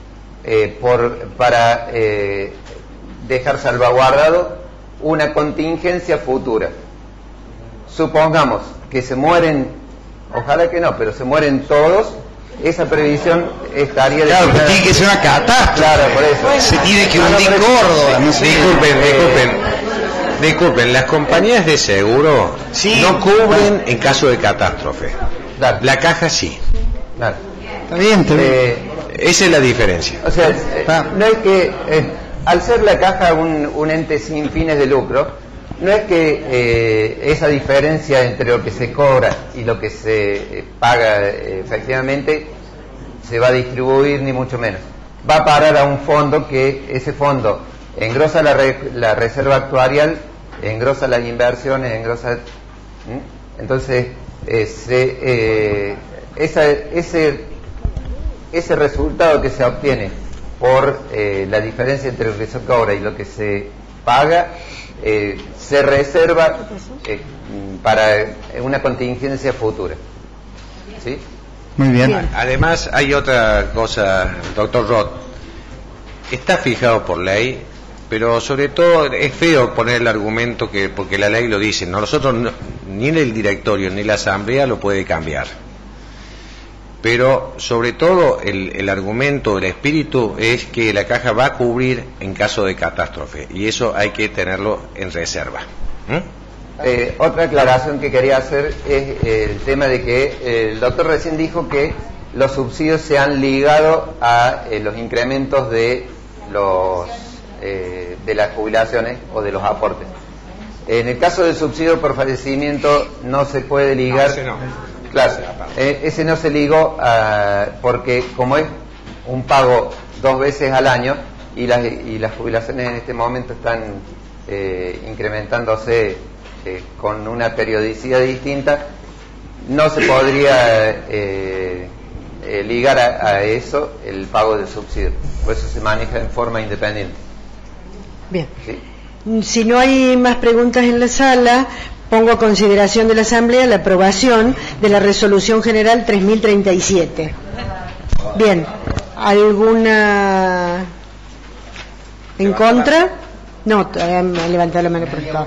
para dejar salvaguardado una contingencia futura. Supongamos que se mueren, ojalá que no, pero se mueren todos, esa previsión estaría... Claro, pero tiene que ser una catástrofe. Claro, por eso. Se tiene que hundir Córdoba. Disculpen, las compañías de seguro no cubren en caso de catástrofe. Claro. La caja sí. Claro. Está bien. Esa es la diferencia. O sea, no es que, al ser la caja un ente sin fines de lucro, no es que esa diferencia entre lo que se cobra y lo que se paga efectivamente se va a distribuir, ni mucho menos. Va a parar a un fondo que ese fondo engrosa la reserva actuarial, engrosa las inversiones, engrosa... Entonces, ese resultado que se obtiene por la diferencia entre lo que se cobra y lo que se paga, se reserva para una contingencia futura. ¿Sí? Muy bien. Además, hay otra cosa, doctor Roth. Está fijado por ley, pero sobre todo es feo poner el argumento porque la ley lo dice. Nosotros ni el directorio ni la asamblea lo puede cambiar. Pero sobre todo el argumento, el espíritu es que la caja va a cubrir en caso de catástrofe, y eso hay que tenerlo en reserva. Otra aclaración que quería hacer es el tema de que el doctor recién dijo que los subsidios se han ligado a los incrementos de las jubilaciones o de los aportes. En el caso del subsidio por fallecimiento no se puede ligar. No, ese no. Claro, ese no se ligó porque como es un pago 2 veces al año y las jubilaciones en este momento están incrementándose con una periodicidad distinta, no se podría ligar a eso el pago del subsidio. Por eso se maneja en forma independiente. Bien. ¿Sí? Si no hay más preguntas en la sala, pongo a consideración de la Asamblea la aprobación de la Resolución General 3037. Bien, ¿alguna en contra? No, levantad la mano por favor.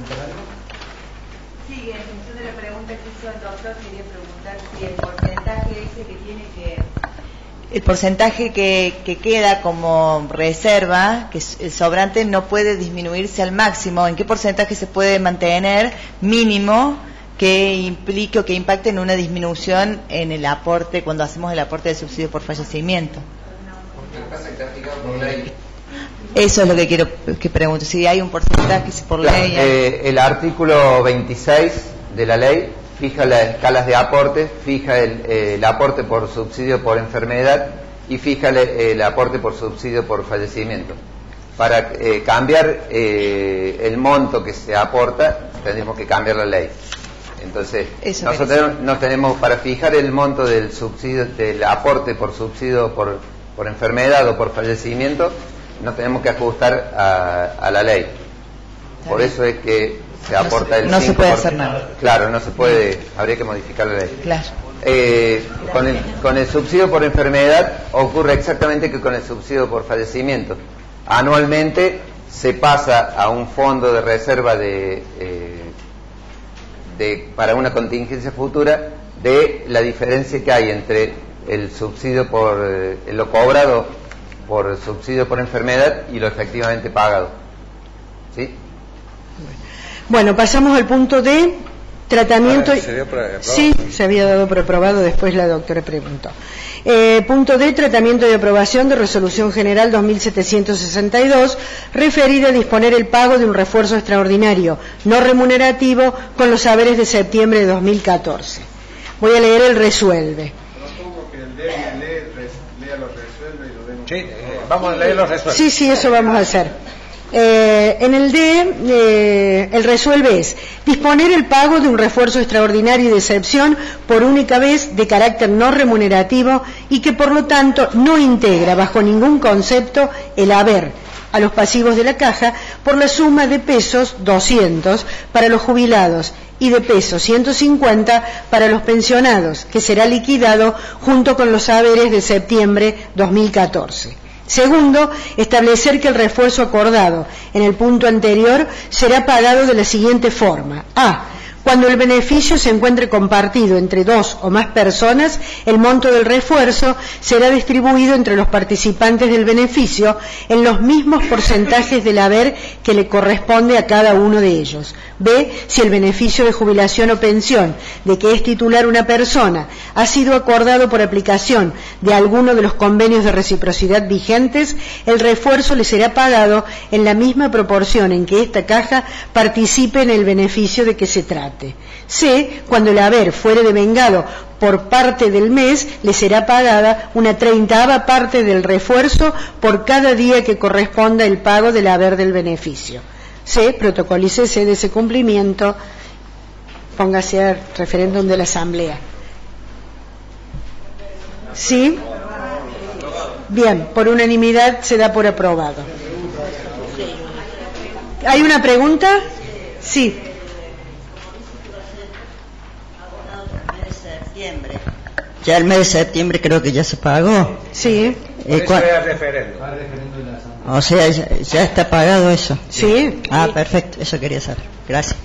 Sí, en función de la pregunta que hizo el doctor, quería preguntar si el porcentaje ese que tiene que... El porcentaje que queda como reserva, que es el sobrante, no puede disminuirse al máximo. ¿En qué porcentaje se puede mantener mínimo que implique o que impacte en una disminución en el aporte, cuando hacemos el aporte de subsidio por fallecimiento? Eso es lo que quiero que pregunte, si hay un porcentaje por ley. El artículo 26 de la ley fija las escalas de aporte, fija el aporte por subsidio por enfermedad y fija el aporte por subsidio por fallecimiento. Para cambiar el monto que se aporta, tendremos que cambiar la ley. Entonces, nosotros nos tenemos, para fijar el monto del subsidio, del aporte por subsidio por enfermedad o por fallecimiento, nos tenemos que ajustar a la ley. Por eso es que se aporta el 5%. No se puede hacer nada. Claro, no se puede, habría que modificar la ley. Claro. Con el subsidio por enfermedad ocurre exactamente que con el subsidio por fallecimiento. Anualmente se pasa a un fondo de reserva para una contingencia futura de la diferencia que hay entre el subsidio por lo cobrado por subsidio por enfermedad y lo efectivamente pagado. ¿Sí? Bueno, pasamos al punto D. Tratamiento. ¿Se dio por aprobado? Sí, se había dado por aprobado, después la doctora preguntó. Punto D, tratamiento y aprobación de Resolución General 2762, referida a disponer el pago de un refuerzo extraordinario no remunerativo con los saberes de septiembre de 2014. Voy a leer el resuelve. Propongo que el D lea los resuelve y lo demos. Sí, vamos a leer los resuelve. Sí, sí, eso vamos a hacer. En el D, el resuelve es disponer el pago de un refuerzo extraordinario y de excepción por única vez de carácter no remunerativo y que por lo tanto no integra bajo ningún concepto el haber a los pasivos de la caja por la suma de pesos 200 para los jubilados y de pesos 150 para los pensionados, que será liquidado junto con los haberes de septiembre 2014. Segundo, establecer que el refuerzo acordado en el punto anterior será pagado de la siguiente forma. A. Cuando el beneficio se encuentre compartido entre dos o más personas, el monto del refuerzo será distribuido entre los participantes del beneficio en los mismos porcentajes del haber que le corresponde a cada uno de ellos. B. Si el beneficio de jubilación o pensión de que es titular una persona ha sido acordado por aplicación de alguno de los convenios de reciprocidad vigentes, el refuerzo le será pagado en la misma proporción en que esta caja participe en el beneficio de que se trate. C. Cuando el haber fuere devengado por parte del mes, le será pagada una 30ª parte del refuerzo por cada día que corresponda el pago del haber del beneficio. C. Protocolícese de ese cumplimiento, póngase a referéndum de la Asamblea. ¿Sí? Bien, por unanimidad se da por aprobado. ¿Hay una pregunta? Sí. Ya el mes de septiembre creo que ya se pagó. Sí. O sea, ya está pagado eso. Sí. Ah, perfecto, eso quería saber. Gracias.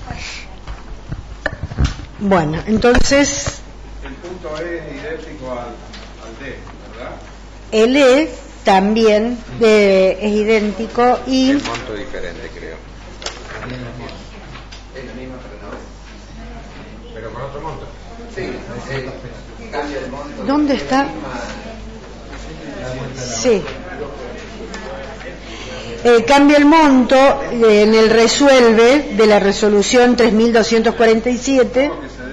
Bueno, entonces... El punto E es idéntico al D, ¿verdad? El E también es idéntico y... El monto diferente, creo. Es la misma, pero con otro monto. Sí, cambia el monto. ¿Dónde está? Sí. Cambia el monto en el resuelve de la resolución 3247.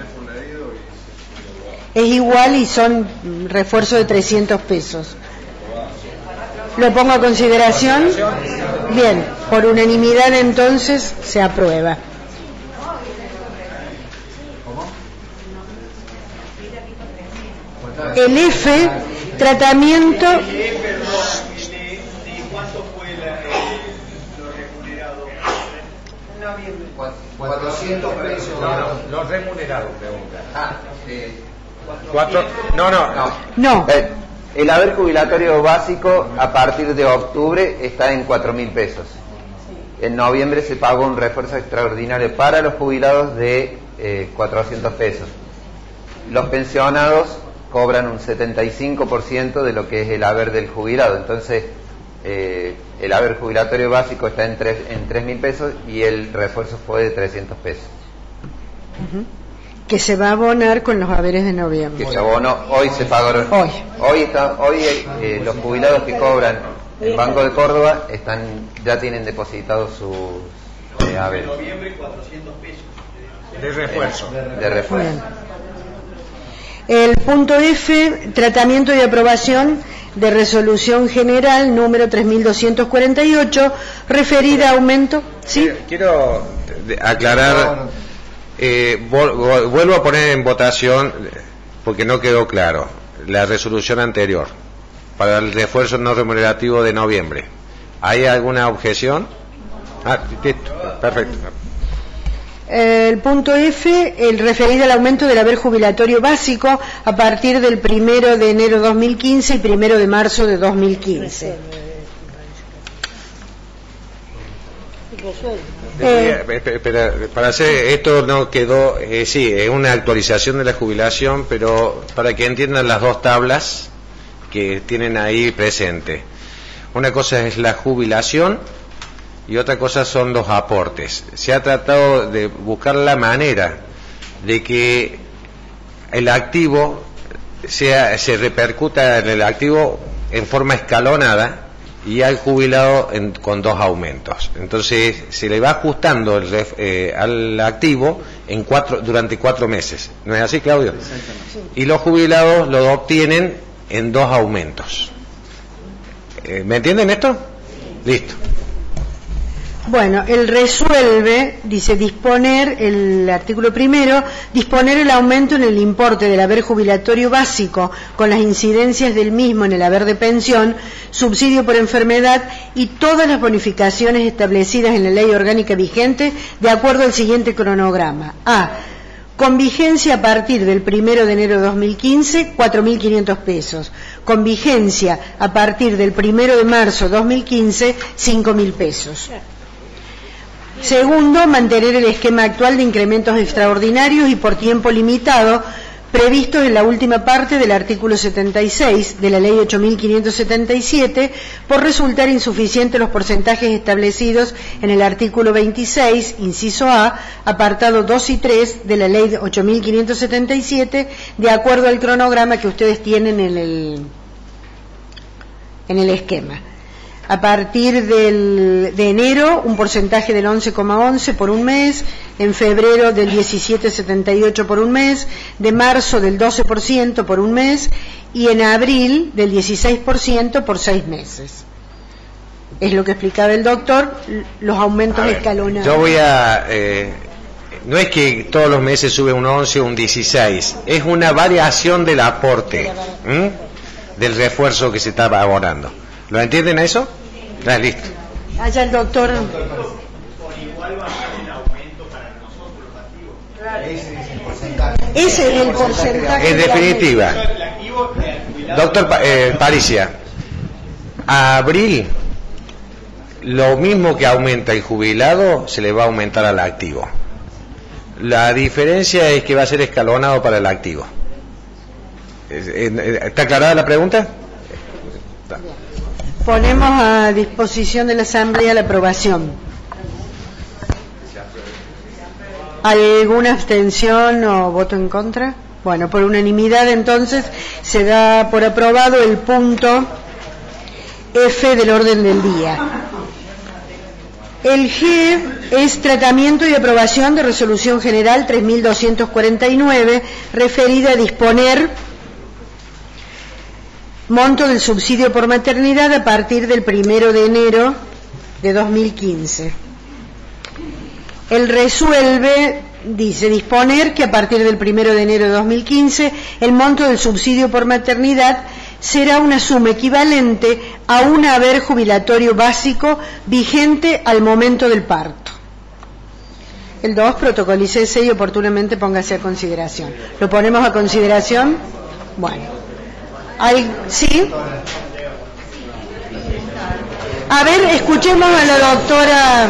Es igual y son refuerzo de 300 pesos. ¿Lo pongo a consideración? Bien, por unanimidad entonces se aprueba. El F, tratamiento... ¿Cuánto fue lo remunerado? 400 pesos. No, los remunerados, pregunta. No. El haber jubilatorio básico a partir de octubre está en 4.000 pesos. En noviembre se pagó un refuerzo extraordinario para los jubilados de 400 pesos. Los pensionados cobran un 75% de lo que es el haber del jubilado. Entonces, el haber jubilatorio básico está en 3.000 pesos y el refuerzo fue de 300 pesos. Que se va a abonar con los haberes de noviembre. Que se abonó, hoy se pagaron. Hoy los jubilados que cobran el Banco de Córdoba ya tienen depositado sus haberes. En noviembre 400 pesos. De refuerzo. De refuerzo. Bien. El punto F, tratamiento y aprobación de resolución general número 3248, referida a aumento. ¿Sí? Quiero aclarar, vuelvo a poner en votación, porque no quedó claro, la resolución anterior, para el refuerzo no remunerativo de noviembre. ¿Hay alguna objeción? Listo, perfecto. El punto F, el referido al aumento del haber jubilatorio básico a partir del 1 de enero de 2015 y 1 de marzo de 2015. Para hacer esto no quedó, sí, es una actualización de la jubilación, pero para que entiendan las dos tablas que tienen ahí presente. Una cosa es la jubilación y otra cosa son los aportes. Se ha tratado de buscar la manera de que el activo se repercuta en el activo en forma escalonada y al jubilado con 2 aumentos. Entonces se le va ajustando al activo durante 4 meses. ¿No es así, Claudio? Y los jubilados lo obtienen en 2 aumentos. ¿Me entienden esto? Listo. Bueno, él resuelve, dice, disponer, el artículo primero, disponer el aumento en el importe del haber jubilatorio básico con las incidencias del mismo en el haber de pensión, subsidio por enfermedad y todas las bonificaciones establecidas en la ley orgánica vigente de acuerdo al siguiente cronograma. A. Con vigencia a partir del 1 de enero de 2015, 4.500 pesos. Con vigencia a partir del 1 de marzo de 2015, 5.000 pesos. Segundo, mantener el esquema actual de incrementos extraordinarios y por tiempo limitado previstos en la última parte del artículo 76 de la Ley 8.577 por resultar insuficientes los porcentajes establecidos en el artículo 26, inciso A, apartado 2 y 3 de la Ley 8.577 de acuerdo al cronograma que ustedes tienen en el esquema. A partir de enero, un porcentaje del 11,11 por un mes, en febrero del 17,78 por un mes, de marzo del 12% por un mes y en abril del 16% por 6 meses. Es lo que explicaba el doctor, los aumentos escalonados. Yo voy a... no es que todos los meses sube un 11 o un 16, es una variación del aporte, del refuerzo que se está abonando. ¿Lo entienden eso? Listo. Allá el doctor. Ese es el porcentaje. En definitiva, doctor Paricia, a abril, lo mismo que aumenta el jubilado, se le va a aumentar al activo. La diferencia es que va a ser escalonado para el activo. ¿Está aclarada la pregunta? Ponemos a disposición de la Asamblea la aprobación. ¿Alguna abstención o voto en contra? Bueno, por unanimidad entonces se da por aprobado el punto F del orden del día. El G es tratamiento y aprobación de resolución general 3.249 referida a disponer monto del subsidio por maternidad a partir del 1 de enero de 2015. Él resuelve, dice, disponer que a partir del 1 de enero de 2015 el monto del subsidio por maternidad será una suma equivalente a un haber jubilatorio básico vigente al momento del parto. El 2, protocolícese y oportunamente póngase a consideración. ¿Lo ponemos a consideración? Bueno. ¿Sí? A ver, escuchemos a la doctora.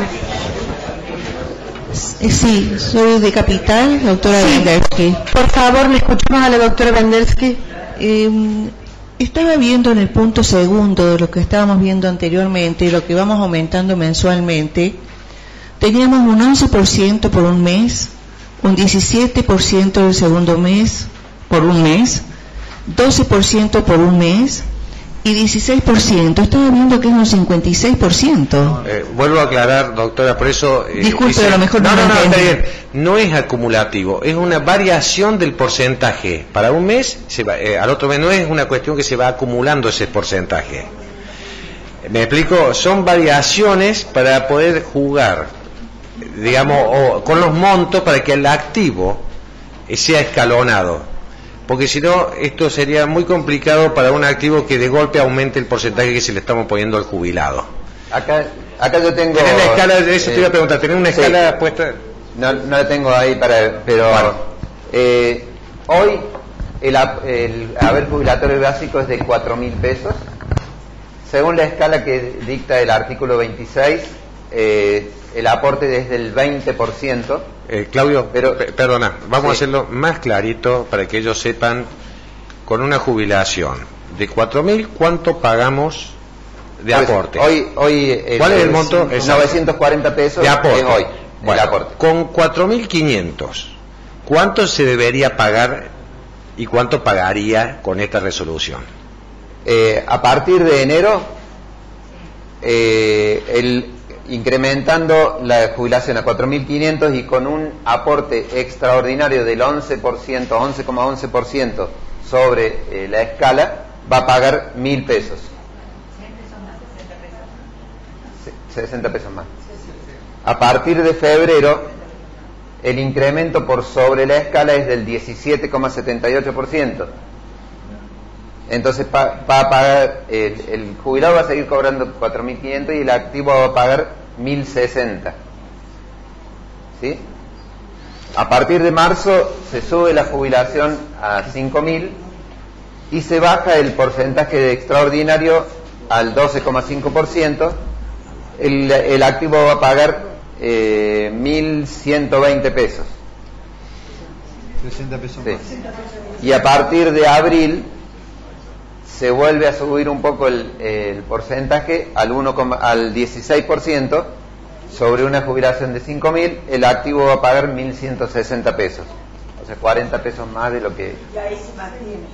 Sí, soy de Capital, doctora Vendersky. Por favor, le escuchamos a la doctora Vendersky. Estaba viendo en el punto segundo de lo que estábamos viendo anteriormente y lo que vamos aumentando mensualmente. Teníamos un 11% por un mes, un 17% del segundo mes, por un mes, 12% por un mes y 16%. Estaba viendo que es un 56%. Vuelvo a aclarar, doctora, por eso... Disculpe, a lo mejor no está bien. No es acumulativo, es una variación del porcentaje. Para un mes, al otro mes no es una cuestión que se va acumulando ese porcentaje. ¿Me explico? Son variaciones para poder jugar, digamos, con los montos para que el activo sea escalonado. Porque si no, esto sería muy complicado para un activo que de golpe aumente el porcentaje que se le estamos poniendo al jubilado. Acá yo tengo... ¿Tenés la escala? Eso te iba a preguntar, ¿tenés una escala puesta? No la tengo ahí, pero bueno. Hoy el haber jubilatorio básico es de 4.000 pesos. Según la escala que dicta el artículo 26, el aporte es del 20%. Claudio, perdona, vamos a hacerlo más clarito para que ellos sepan, con una jubilación de 4.000, ¿cuánto pagamos de aporte? Hoy ¿cuál es el monto? 940 pesos de aporte. Es hoy, bueno, el aporte. Con 4.500 ¿cuánto se debería pagar y cuánto pagaría con esta resolución? A partir de enero, incrementando la jubilación a 4.500 y con un aporte extraordinario del 11%, 11,11% sobre la escala, va a pagar 1.000 pesos. 60 pesos más. A partir de febrero, el incremento por sobre la escala es del 17,78%. Entonces va a pagar, el jubilado va a seguir cobrando 4.500 y el activo va a pagar 1.060. ¿Sí? A partir de marzo se sube la jubilación a 5.000 y se baja el porcentaje de extraordinario al 12,5%. El activo va a pagar 1.120 pesos. 60 pesos sí. más. Y a partir de abril se vuelve a subir un poco el porcentaje al 16%. Sobre una jubilación de 5.000, el activo va a pagar 1.160 pesos. O sea, 40 pesos más de lo que... Y ahí se mantiene.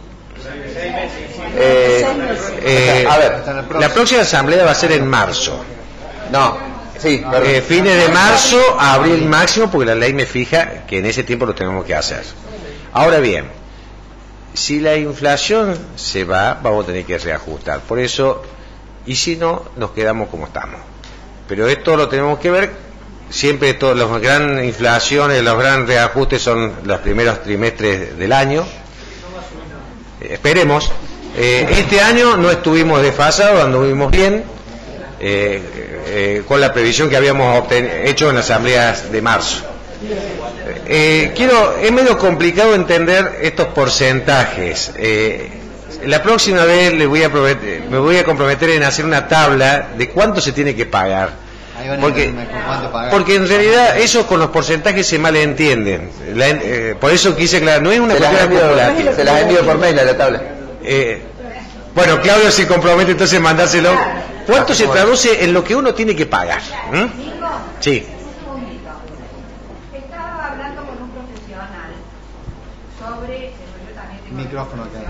A ver, la próxima asamblea va a ser en marzo. No, sí. Fines de marzo a abril máximo, porque la ley me fija que en ese tiempo lo tenemos que hacer. Ahora bien, si la inflación se va, vamos a tener que reajustar. Por eso, y si no, nos quedamos como estamos. Pero esto lo tenemos que ver, siempre todas las grandes inflaciones, los grandes reajustes son los primeros trimestres del año. Esperemos. Este año no estuvimos desfasados, anduvimos bien, con la previsión que habíamos hecho en las asambleas de marzo. Es medio complicado entender estos porcentajes. La próxima vez me voy a comprometer en hacer una tabla de cuánto se tiene que pagar. Porque en realidad eso con los porcentajes se malentienden. Por eso quise aclarar, no es una cuestión acumulativa. Se las envío por mail a la tabla. Bueno, Claudio se compromete entonces a mandárselo. ¿Cuánto se traduce en lo que uno tiene que pagar? Sí. Estaba hablando con un profesional sobre, yo también tengo micrófono acá.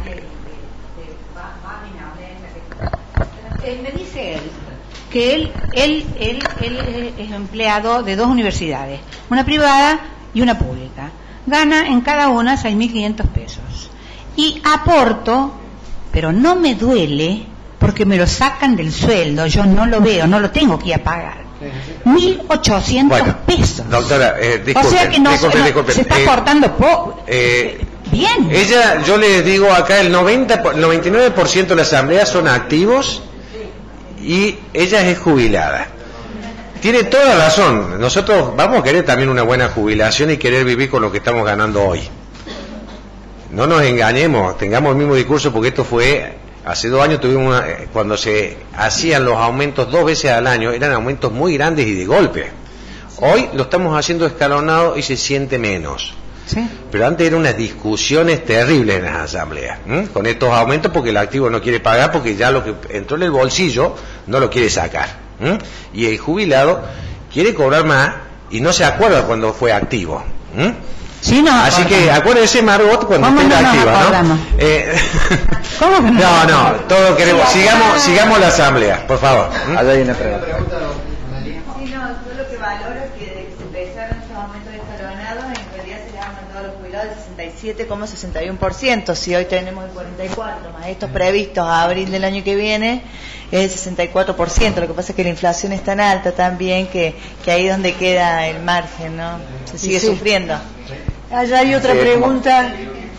Me dice él que él es empleado de dos universidades, una privada y una pública. Gana en cada una 6.500 pesos. Y aporto, pero no me duele porque me lo sacan del sueldo, yo no lo veo, no lo tengo que ir a pagar. 1.800 pesos. Doctora, disculpe, o sea que disculpe. Se está cortando poco. Bien. Ella, yo les digo acá, el 99% de la asamblea son activos y ella es jubilada. Tiene toda razón. Nosotros vamos a querer también una buena jubilación y querer vivir con lo que estamos ganando hoy. No nos engañemos, tengamos el mismo discurso, porque esto fue hace 2 años, tuvimos cuando se hacían los aumentos 2 veces al año, eran aumentos muy grandes y de golpe. Hoy lo estamos haciendo escalonado y se siente menos. Sí. Pero antes eran unas discusiones terribles en las asambleas, con estos aumentos, porque el activo no quiere pagar, porque ya lo que entró en el bolsillo no lo quiere sacar. Y el jubilado quiere cobrar más y no se acuerda cuando fue activo. Sí, no, así que acuérdese, Margot, cuando esté activa, ¿no? ¿Cómo que no? No, todos queremos. Sigamos la asamblea, por favor. Allá hay una pregunta. Sí, no, yo lo que valoro es que desde que se empezaron estos aumentos escalonados, en realidad se les ha aumentado a los jubilados del 67,61%. Si hoy tenemos el 44%, más estos previstos a abril del año que viene, es el 64%. Lo que pasa es que la inflación es tan alta también que ahí es donde queda el margen, ¿no? Se sigue sufriendo. Allá hay otra pregunta.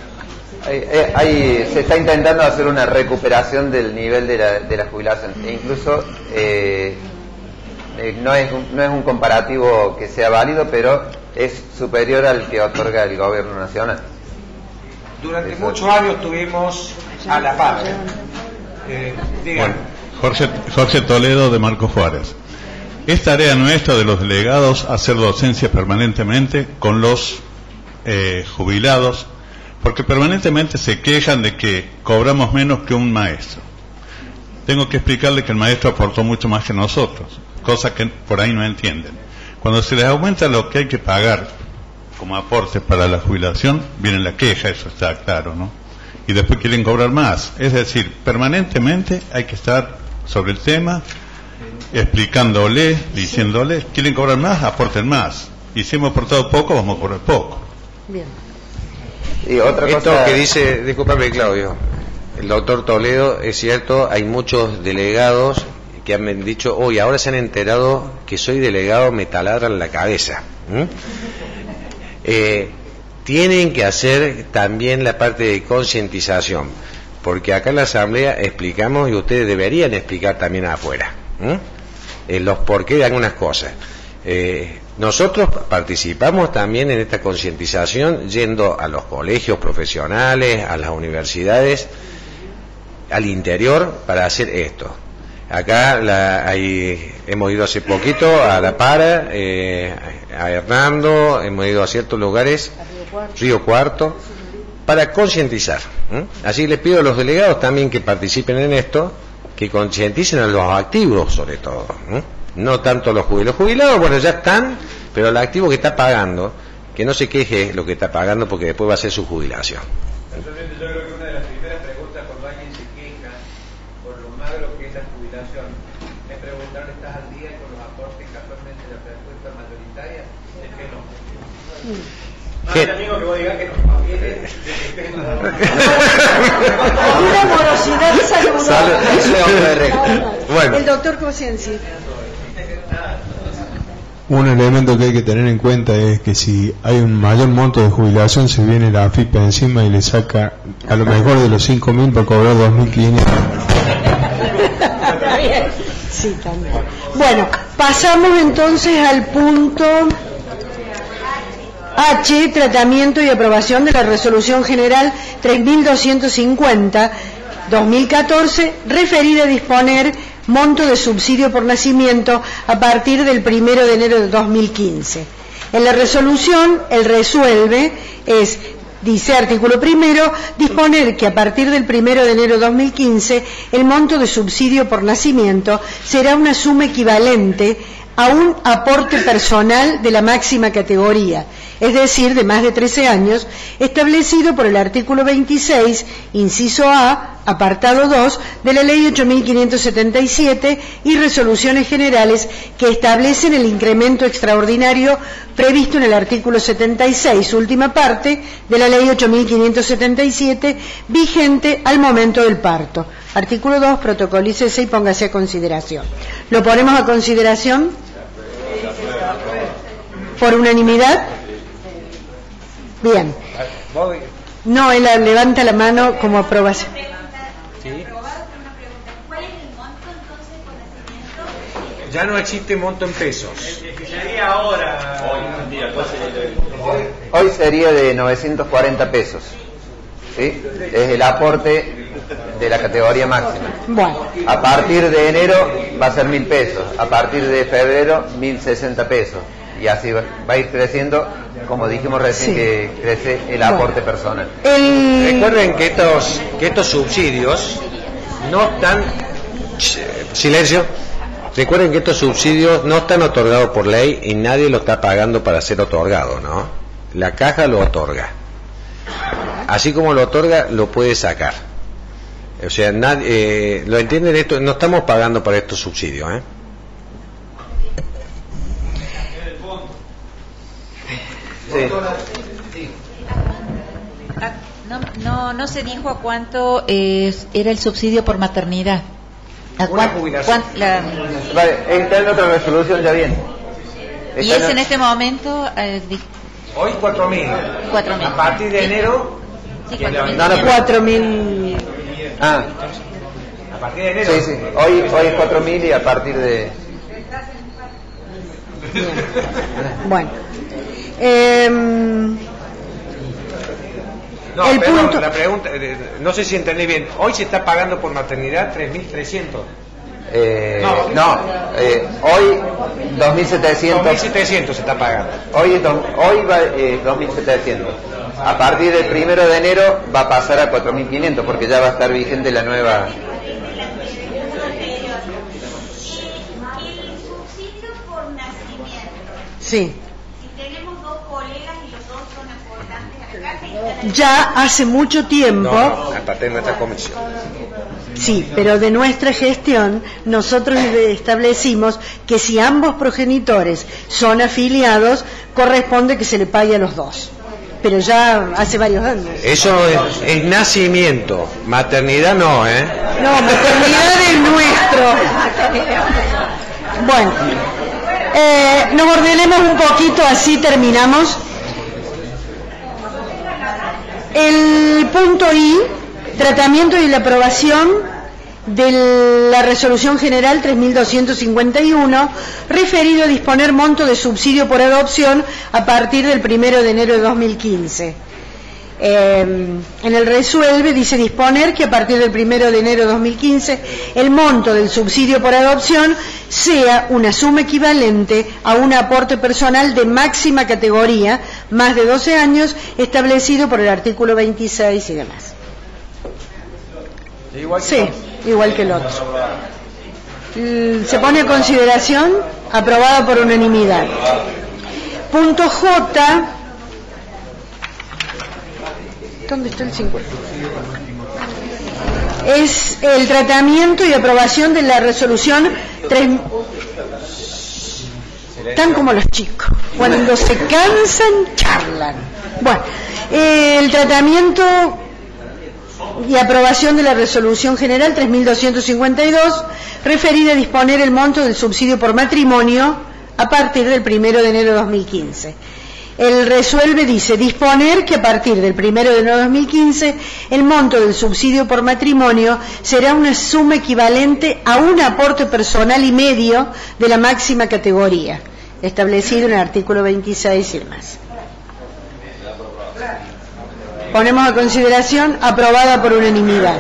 Se está intentando hacer una recuperación del nivel de la jubilación. E incluso no es un comparativo que sea válido, pero es superior al que otorga el gobierno nacional. Durante muchos años tuvimos a la par. Bueno, Jorge Toledo, de Marco Juárez. Es tarea nuestra de los delegados hacer docencia permanentemente con los jubilados, porque permanentemente se quejan de que cobramos menos que un maestro. Tengo que explicarle que el maestro aportó mucho más que nosotros, cosa que por ahí no entienden. Cuando se les aumenta lo que hay que pagar como aporte para la jubilación, viene la queja, eso está claro, ¿no? Y después quieren cobrar más. Es decir, permanentemente hay que estar sobre el tema, explicándole, diciéndole, quieren cobrar más, aporten más. Y si hemos aportado poco, vamos a cobrar poco. Bien. Y otra Esto cosa que dice, discúlpame Claudio, el doctor Toledo, es cierto, hay muchos delegados que han dicho, hoy ahora se han enterado que soy delegado, me taladran la cabeza. Tienen que hacer también la parte de concientización, porque acá en la asamblea explicamos y ustedes deberían explicar también afuera los porqué de algunas cosas. Nosotros participamos también en esta concientización yendo a los colegios profesionales, a las universidades, al interior para hacer esto. Acá hemos ido hace poquito a La Para, a Hernando, hemos ido a ciertos lugares, Río Cuarto, para concientizar. Así les pido a los delegados también que participen en esto, que concienticen a los activos sobre todo, no tanto los jubilados. Los jubilados, bueno, ya están, pero el activo que está pagando, que no se queje lo que está pagando porque después va a ser su jubilación. Personalmente yo creo que una de las primeras preguntas cuando alguien se queja por lo magro que es la jubilación es preguntarle, ¿estás al día con los aportes casualmente de la respuesta mayoritaria? Es que no. Amigo, que vos digas que nos conviene. Una morosidad saludosa. Bueno. El doctor Cosienzi. Un elemento que hay que tener en cuenta es que si hay un mayor monto de jubilación, se viene la AFIP encima y le saca a lo mejor de los 5.000 para cobrar 2.500. Sí, también. Bueno, pasamos entonces al punto H, tratamiento y aprobación de la Resolución General 3250-2014, referida a disponer monto de subsidio por nacimiento a partir del 1 de enero de 2015. En la resolución, el resuelve es, dice artículo primero, disponer que a partir del 1 de enero de 2015 el monto de subsidio por nacimiento será una suma equivalente a un aporte personal de la máxima categoría, es decir, de más de 13 años, establecido por el artículo 26, inciso A, apartado 2, de la Ley 8.577 y resoluciones generales que establecen el incremento extraordinario previsto en el artículo 76, última parte, de la Ley 8.577, vigente al momento del parto. Artículo 2, protocolícese y póngase a consideración. ¿Lo ponemos a consideración? ¿Por unanimidad? Bien. No, él levanta la mano como aprobación. Ya no existe monto en pesos. Sería ahora. hoy sería de 940 pesos. ¿Sí? Es el aporte de la categoría máxima. Bueno. A partir de enero va a ser 1.000 pesos. A partir de febrero 1.060 pesos. Y así va a ir creciendo, como dijimos recién, sí, que crece el aporte personal. Recuerden que estos subsidios no están... Silencio. Recuerden que estos subsidios no están otorgados por ley y nadie lo está pagando para ser otorgado, ¿no? La caja lo otorga. Así como lo otorga, lo puede sacar. O sea, nadie, ¿lo entienden esto? No estamos pagando para estos subsidios, ¿eh? Sí. No se dijo a cuánto era el subsidio por maternidad. ¿A cuánto? Vale, está en otra resolución ya bien. ¿Y es en este momento? Hoy 4.000. 4.000. A partir de enero. Sí, 4.000. No, 4.000. Ah. A partir de enero. Sí, sí. Hoy es 4.000 y a partir de... Bueno. No, el perdón, punto... la pregunta, no sé si entendí bien. Hoy se está pagando por maternidad 3.300. Hoy 2.700. 2.700 se está pagando. Hoy va 2.700. A partir del 1 de enero va a pasar a 4.500 porque ya va a estar vigente la nueva. El subsidio por nacimiento. Sí. Si tenemos dos colegas y los dos ya hace mucho tiempo. No, a partir de nuestra comisión. Sí, pero de nuestra gestión nosotros establecimos que si ambos progenitores son afiliados, corresponde que se le pague a los dos. Pero ya hace varios años. Eso es nacimiento, maternidad no, ¿eh? No, maternidad es nuestro. Bueno, nos ordenemos un poquito, así terminamos. El punto I, tratamiento y la aprobación de la Resolución General 3251, referido a disponer monto de subsidio por adopción a partir del 1 de enero de 2015. En el resuelve dice disponer que a partir del 1 de enero de 2015 el monto del subsidio por adopción sea una suma equivalente a un aporte personal de máxima categoría, más de 12 años, establecido por el artículo 26 y demás. Sí, igual que el otro. Se pone a consideración, aprobado por unanimidad. Punto J. ¿Dónde está el 50? Es el tratamiento y aprobación de la resolución 3. Están como los chicos, cuando se cansan, charlan. Bueno, el tratamiento y aprobación de la Resolución General 3252, referida a disponer el monto del subsidio por matrimonio a partir del 1 de enero de 2015. El resuelve dice disponer que a partir del 1 de enero de 2015 el monto del subsidio por matrimonio será una suma equivalente a un aporte personal y medio de la máxima categoría, establecido en el artículo 26 y demás. Ponemos a consideración, aprobada por unanimidad.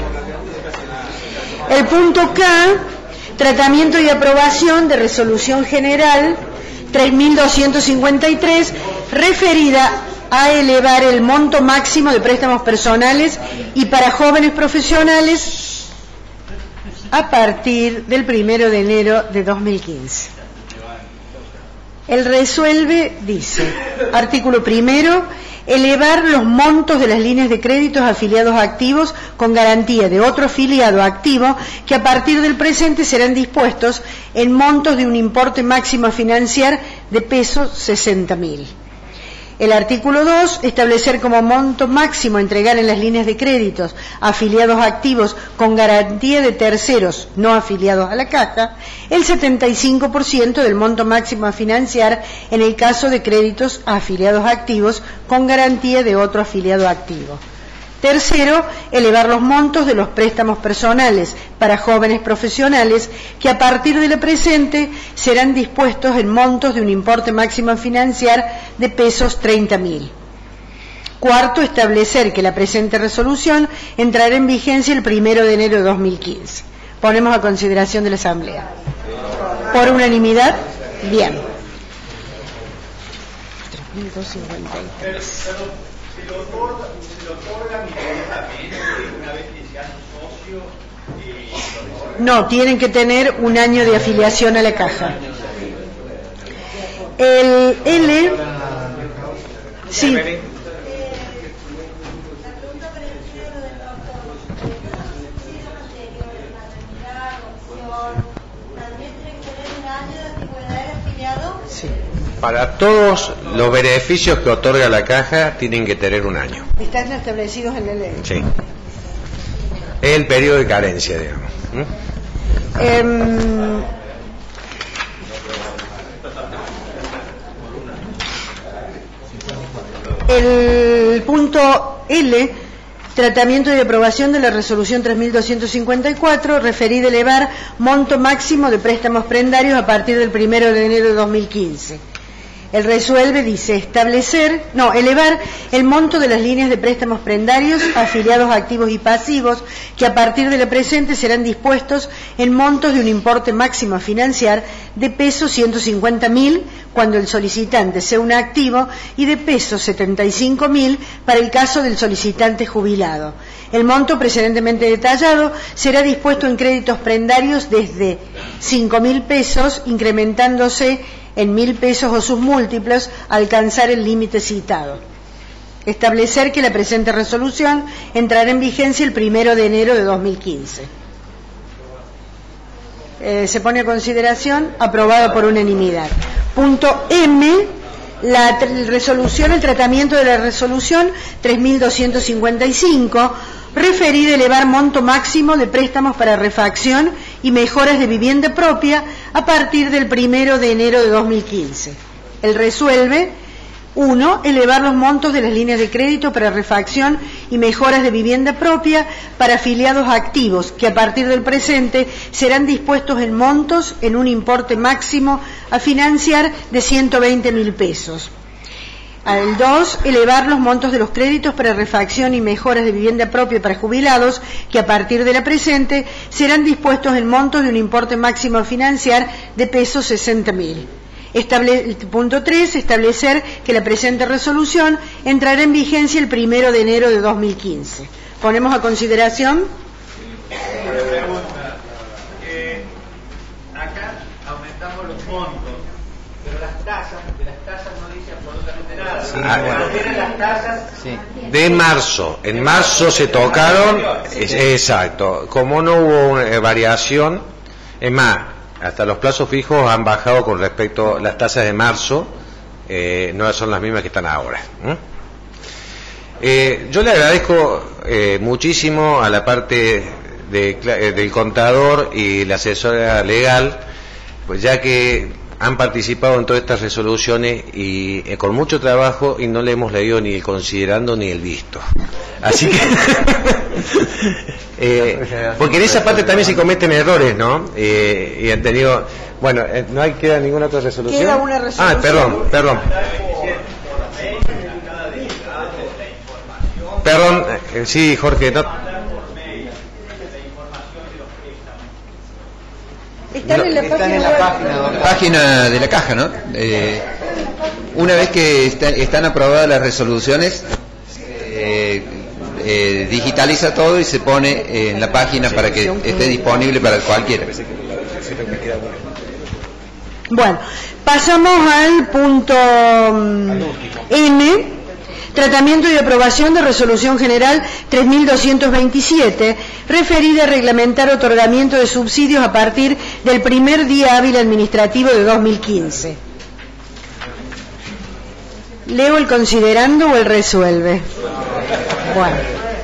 El punto K, tratamiento y aprobación de Resolución General 3253, referida a elevar el monto máximo de préstamos personales y para jóvenes profesionales a partir del 1 de enero de 2015. El resuelve dice, artículo primero, elevar los montos de las líneas de créditos a afiliados activos con garantía de otro afiliado activo que a partir del presente serán dispuestos en montos de un importe máximo a financiar de pesos 60.000. El artículo 2, establecer como monto máximo a entregar en las líneas de créditos a afiliados activos con garantía de terceros no afiliados a la caja, el 75% del monto máximo a financiar en el caso de créditos a afiliados activos con garantía de otro afiliado activo. Tercero, elevar los montos de los préstamos personales para jóvenes profesionales que a partir de la presente serán dispuestos en montos de un importe máximo a financiar de pesos 30.000. Cuarto, establecer que la presente resolución entrará en vigencia el 1 de enero de 2015. Ponemos a consideración de la Asamblea. ¿Por unanimidad? Bien. 3.253. Se lo otorgan inmediatamente una vez que se hace socio. No, tienen que tener un año de afiliación a la caja. El L, sí. Sí. Para todos los beneficios que otorga la caja tienen que tener un año. Están establecidos en la ley. Sí. Es el periodo de carencia, digamos. El punto L, tratamiento y aprobación de la resolución 3254, referida a elevar monto máximo de préstamos prendarios a partir del 1 de enero de 2015. El resuelve dice elevar el monto de las líneas de préstamos prendarios a afiliados activos y pasivos que a partir de la presente serán dispuestos en montos de un importe máximo a financiar de pesos 150.000 cuando el solicitante sea un activo y de pesos 75.000 para el caso del solicitante jubilado. El monto precedentemente detallado será dispuesto en créditos prendarios desde 5.000 pesos, incrementándose en 1.000 pesos o sus múltiplos, alcanzar el límite citado. Establecer que la presente resolución entrará en vigencia el 1 de enero de 2015. Se pone a consideración, aprobado por unanimidad. Punto M, el tratamiento de la resolución 3255, referida a elevar monto máximo de préstamos para refacción y mejoras de vivienda propia a partir del 1 de enero de 2015. El resuelve: 1. Elevar los montos de las líneas de crédito para refacción y mejoras de vivienda propia para afiliados activos, que a partir del presente serán dispuestos en montos en un importe máximo a financiar de 120.000 pesos. Al 2, elevar los montos de los créditos para refacción y mejoras de vivienda propia para jubilados, que a partir de la presente serán dispuestos en montos de un importe máximo a financiar de pesos 60.000. Punto 3, establecer que la presente resolución entrará en vigencia el 1 de enero de 2015. Ponemos a consideración. Pregunta. Acá aumentamos los montos, pero las tasas no dice absolutamente nada. Tienen las tasas de marzo. En marzo se tocaron, exacto. Como no hubo variación, es más, hasta los plazos fijos han bajado con respecto a las tasas de marzo, no son las mismas que están ahora. Yo le agradezco muchísimo a la parte del contador y la asesora legal, pues ya que han participado en todas estas resoluciones y con mucho trabajo, y no le hemos leído ni el considerando ni el visto. Así que porque en esa parte también se cometen errores, ¿no? Y han tenido, bueno, no hay queda ninguna otra resolución. Queda una resolución. Perdón, sí, Jorge, no. Están en la página de la caja, ¿no? Una vez que están aprobadas las resoluciones, digitaliza todo y se pone en la página para que esté disponible para cualquiera. Bueno, pasamos al punto N. Tratamiento y aprobación de Resolución General 3227, referida a reglamentar otorgamiento de subsidios a partir del primer día hábil administrativo de 2015. ¿Leo el considerando o el resuelve? Bueno.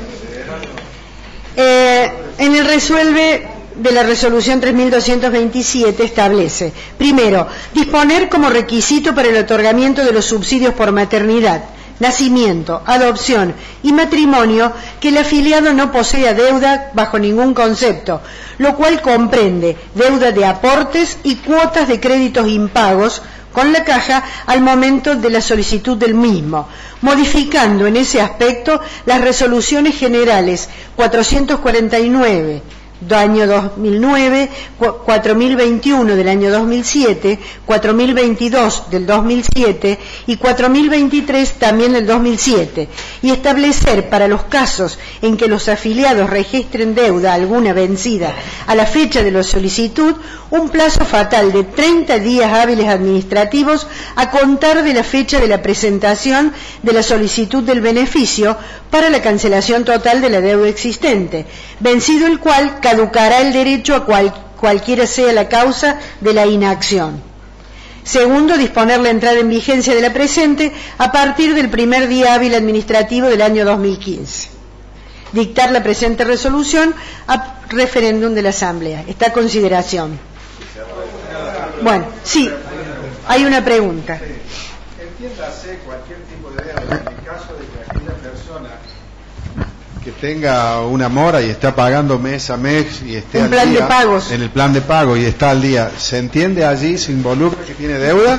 En el resuelve de la Resolución 3227 establece: primero, disponer como requisito para el otorgamiento de los subsidios por maternidad, nacimiento, adopción y matrimonio que el afiliado no posea deuda bajo ningún concepto, lo cual comprende deuda de aportes y cuotas de créditos impagos con la caja al momento de la solicitud del mismo, modificando en ese aspecto las resoluciones generales 449 del año 2009, 4021 del año 2007, 4022 del 2007 y 4023 también del 2007, y establecer para los casos en que los afiliados registren deuda alguna vencida a la fecha de la solicitud un plazo fatal de 30 días hábiles administrativos a contar de la fecha de la presentación de la solicitud del beneficio para la cancelación total de la deuda existente, vencido el cual caducará el derecho a cualquiera sea la causa de la inacción. Segundo, disponer la entrada en vigencia de la presente a partir del primer día hábil administrativo del año 2015. Dictar la presente resolución a referéndum de la Asamblea. Está a consideración. Bueno, sí, hay una pregunta. Entiéndase cualquier tipo de deuda en el caso de que aquella persona que tenga una mora y está pagando mes a mes y esté un al plan día, de pagos. en el plan de pago y está al día, ¿se entiende allí, se involucra que tiene deuda?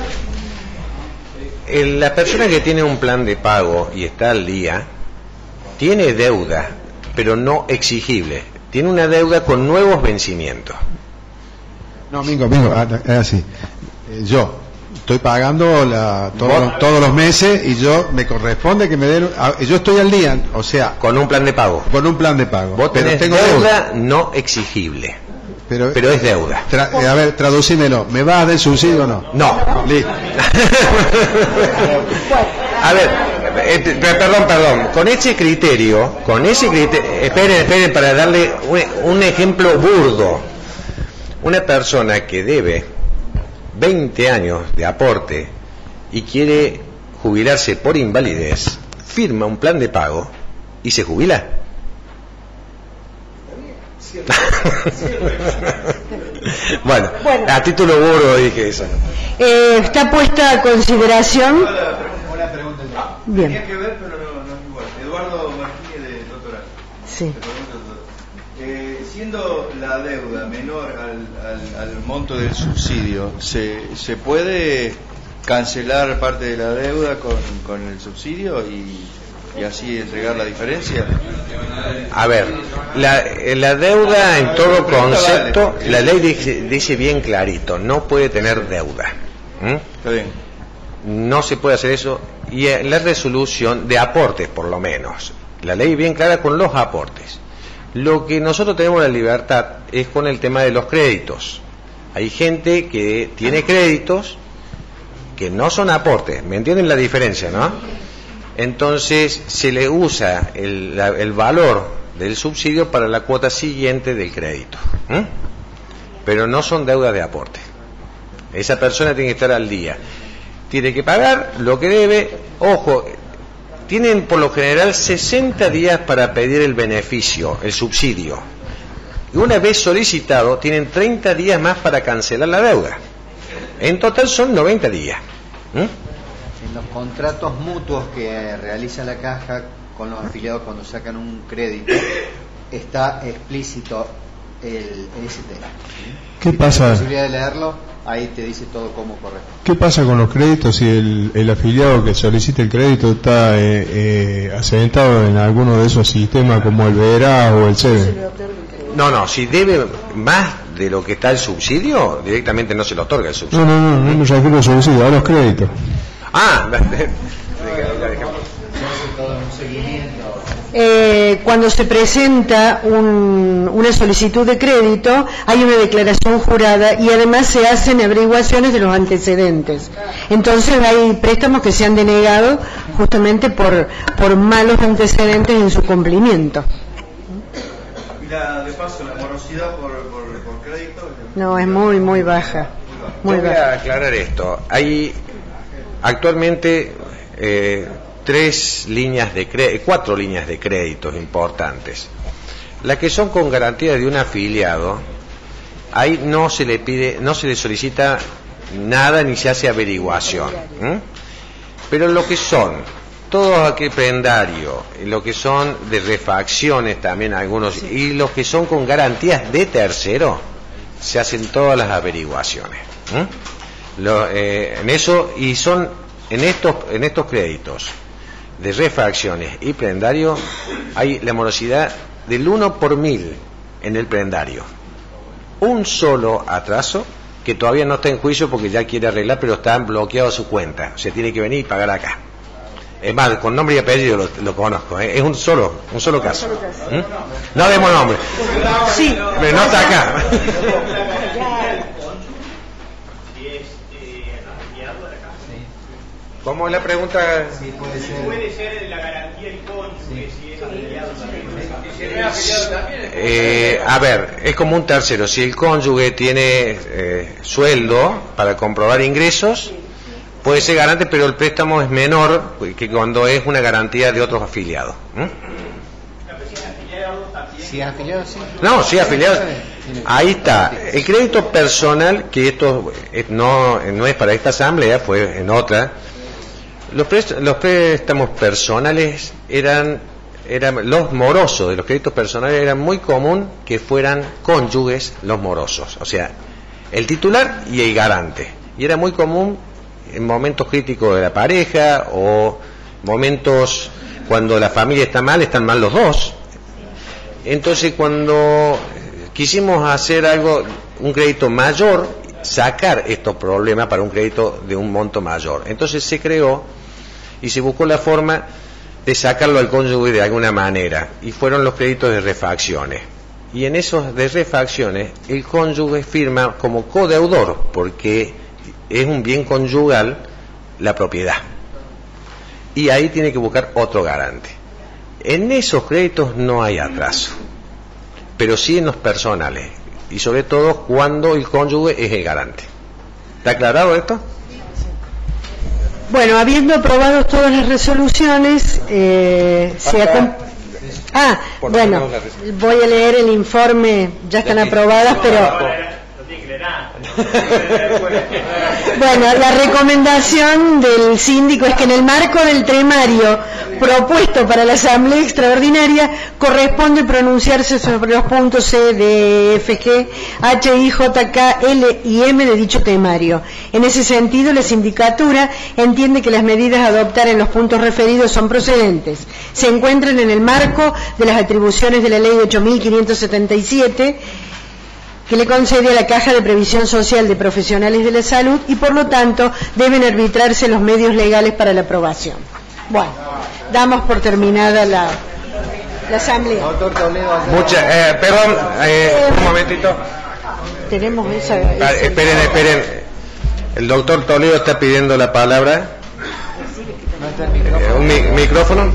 La persona que tiene un plan de pago y está al día tiene deuda, pero no exigible. Tiene una deuda con nuevos vencimientos. No, Mingo, es así. Yo estoy pagando todos los meses y yo me corresponde que me den. Yo estoy al día, o sea. Con un plan de pago. Con un plan de pago. Vos tenés tengo deuda no exigible. Pero es deuda. A ver, traducímelo. ¿Me vas a dar subsidio o no? No. Listo. A ver, Perdón, con ese criterio, esperen para darle un ejemplo burdo. Una persona que debe 20 años de aporte y quiere jubilarse por invalidez, firma un plan de pago y se jubila. Bueno, a título burdo dije eso. Está puesta a consideración. Una pregunta. Bien. Tenía que ver, pero no es igual. Eduardo Martínez de Doctoral. Sí. Siendo la deuda menor al monto del subsidio, ¿se puede cancelar parte de la deuda con el subsidio y así entregar la diferencia? A ver, la deuda en todo concepto, la ley dice bien clarito, no puede tener deuda. Está bien. No se puede hacer eso, y la resolución de aportes por lo menos, la ley bien clara con los aportes. Lo que nosotros tenemos la libertad es con el tema de los créditos. Hay gente que tiene créditos que no son aportes, ¿me entienden la diferencia, no? Entonces se le usa el valor del subsidio para la cuota siguiente del crédito, pero no son deudas de aporte. Esa persona tiene que estar al día, tiene que pagar lo que debe. Ojo, tienen por lo general 60 días para pedir el beneficio, el subsidio, y una vez solicitado tienen 30 días más para cancelar la deuda. En total son 90 días. En los contratos mutuos que realiza la Caja con los afiliados cuando sacan un crédito está explícito ese tema. ¿Qué si pasa? tienes la posibilidad de leerlo, ahí te dice todo cómo correcto. ¿Qué pasa con los créditos si el afiliado que solicita el crédito está asentado en alguno de esos sistemas como el VERA o el CEDE? No, si debe más de lo que está el subsidio, directamente no se le otorga el subsidio. No me refiero al subsidio, a los créditos. Cuando se presenta una solicitud de crédito, hay una declaración jurada y además se hacen averiguaciones de los antecedentes. Entonces hay préstamos que se han denegado justamente por malos antecedentes en su cumplimiento. Y de paso, la morosidad por crédito. No, es muy baja. Muy Voy baja. a aclarar esto. Hay actualmente 4 líneas de créditos importantes. Las que son con garantía de un afiliado, ahí no se le solicita nada ni se hace averiguación. Pero lo que son todos aquel prendario, lo que son de refacciones también algunos, y los que son con garantías de tercero, se hacen todas las averiguaciones. En eso, y son en estos créditos de refacciones y prendario, hay la morosidad del 1 por 1000 en el prendario. Un solo atraso que todavía no está en juicio porque ya quiere arreglar, pero está bloqueado su cuenta, o sea, tiene que venir y pagar acá. Es más, con nombre y apellido lo conozco, es un solo caso. No demos nombre. Sí. Pero no está acá. ¿Cómo es la pregunta? Sí, puede ser la garantía del cónyuge si es afiliado también. A ver, es como un tercero. Si el cónyuge tiene sueldo para comprobar ingresos, puede ser garante, pero el préstamo es menor que cuando es una garantía de otros afiliados. Si es afiliado, sí. No, sí, afiliado. Ahí está. El crédito personal, que esto no es para esta asamblea, fue en otra. Los préstamos personales eran los morosos de los créditos personales, eran muy común que fueran cónyuges los morosos, o sea, el titular y el garante. Y era muy común en momentos críticos de la pareja o momentos cuando la familia está mal, están mal los dos. Entonces, cuando quisimos hacer un crédito mayor, sacar estos problemas para un crédito de un monto mayor, entonces se creó y se buscó la forma de sacarlo al cónyuge de alguna manera, y fueron los créditos de refacciones. Y en esos de refacciones el cónyuge firma como codeudor, porque es un bien conyugal la propiedad. y ahí tiene que buscar otro garante. En esos créditos no hay atraso, pero sí en los personales, y sobre todo cuando el cónyuge es el garante. ¿Está aclarado esto? Bueno, habiendo aprobado todas las resoluciones, bueno, voy a leer el informe, ya están aprobadas, pero... Bueno, la recomendación del síndico es que en el marco del temario propuesto para la Asamblea Extraordinaria corresponde pronunciarse sobre los puntos C, D, F, G, H, I, J, K, L y M de dicho temario. En ese sentido, la sindicatura entiende que las medidas a adoptar en los puntos referidos son procedentes. Se encuentran en el marco de las atribuciones de la Ley 8.577, que le concede a la Caja de Previsión Social de Profesionales de la Salud y por lo tanto deben arbitrarse los medios legales para la aprobación. Bueno, damos por terminada la asamblea. Perdón, un momentito. Tenemos esa... Esperen. El doctor Toledo está pidiendo la palabra. ¿Un micrófono?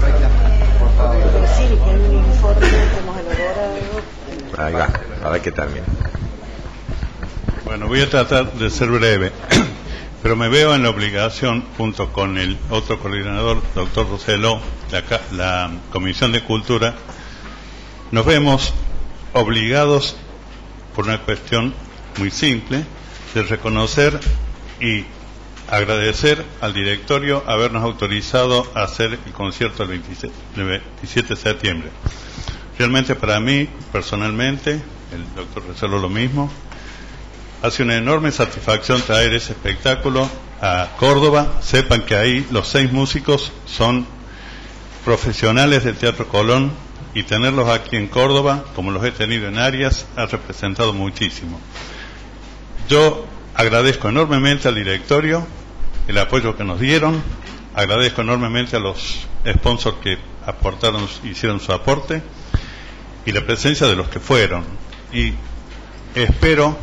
Ahí va, a ver qué termina. Bueno, voy a tratar de ser breve, pero me veo en la obligación, junto con el otro coordinador, doctor Roseló, la Comisión de Cultura, nos vemos obligados por una cuestión muy simple de reconocer y agradecer al directorio habernos autorizado a hacer el concierto el 27 de septiembre. Realmente para mí, personalmente, el doctor Roseló lo mismo, hace una enorme satisfacción traer ese espectáculo a Córdoba. Sepan que ahí los 6 músicos son profesionales del Teatro Colón y tenerlos aquí en Córdoba, como los he tenido en Arias, ha representado muchísimo. Yo agradezco enormemente al directorio el apoyo que nos dieron, agradezco enormemente a los sponsors que hicieron su aporte y la presencia de los que fueron, y espero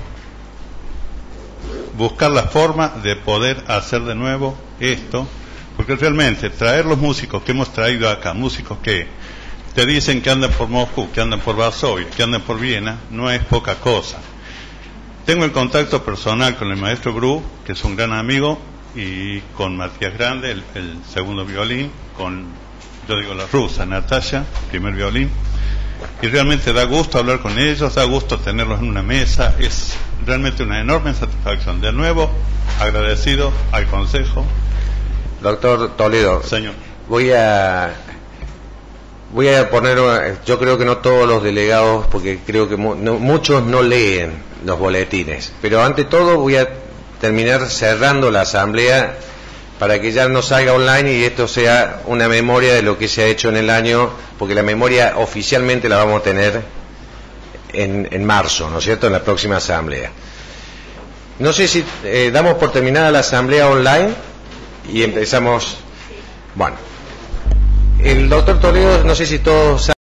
buscar la forma de poder hacer de nuevo esto, porque realmente traer los músicos que hemos traído acá, músicos que te dicen que andan por Moscú, que andan por Varsovia, que andan por Viena, no es poca cosa. Tengo el contacto personal con el maestro Gru, que es un gran amigo, y con Matías Grande, el segundo violín, con, yo digo, la rusa, Natasha, primer violín, y realmente da gusto hablar con ellos, da gusto tenerlos en una mesa, es realmente una enorme satisfacción. De nuevo, agradecido al Consejo. Doctor Toledo, señor, voy a poner, yo creo que no todos los delegados, porque creo que muchos no leen los boletines, pero ante todo voy a terminar cerrando la asamblea para que ya no salga online y esto sea una memoria de lo que se ha hecho en el año, porque la memoria oficialmente la vamos a tener en marzo, ¿no es cierto?, en la próxima asamblea. No sé si damos por terminada la asamblea online y empezamos. Bueno, el doctor Toledo, no sé si todos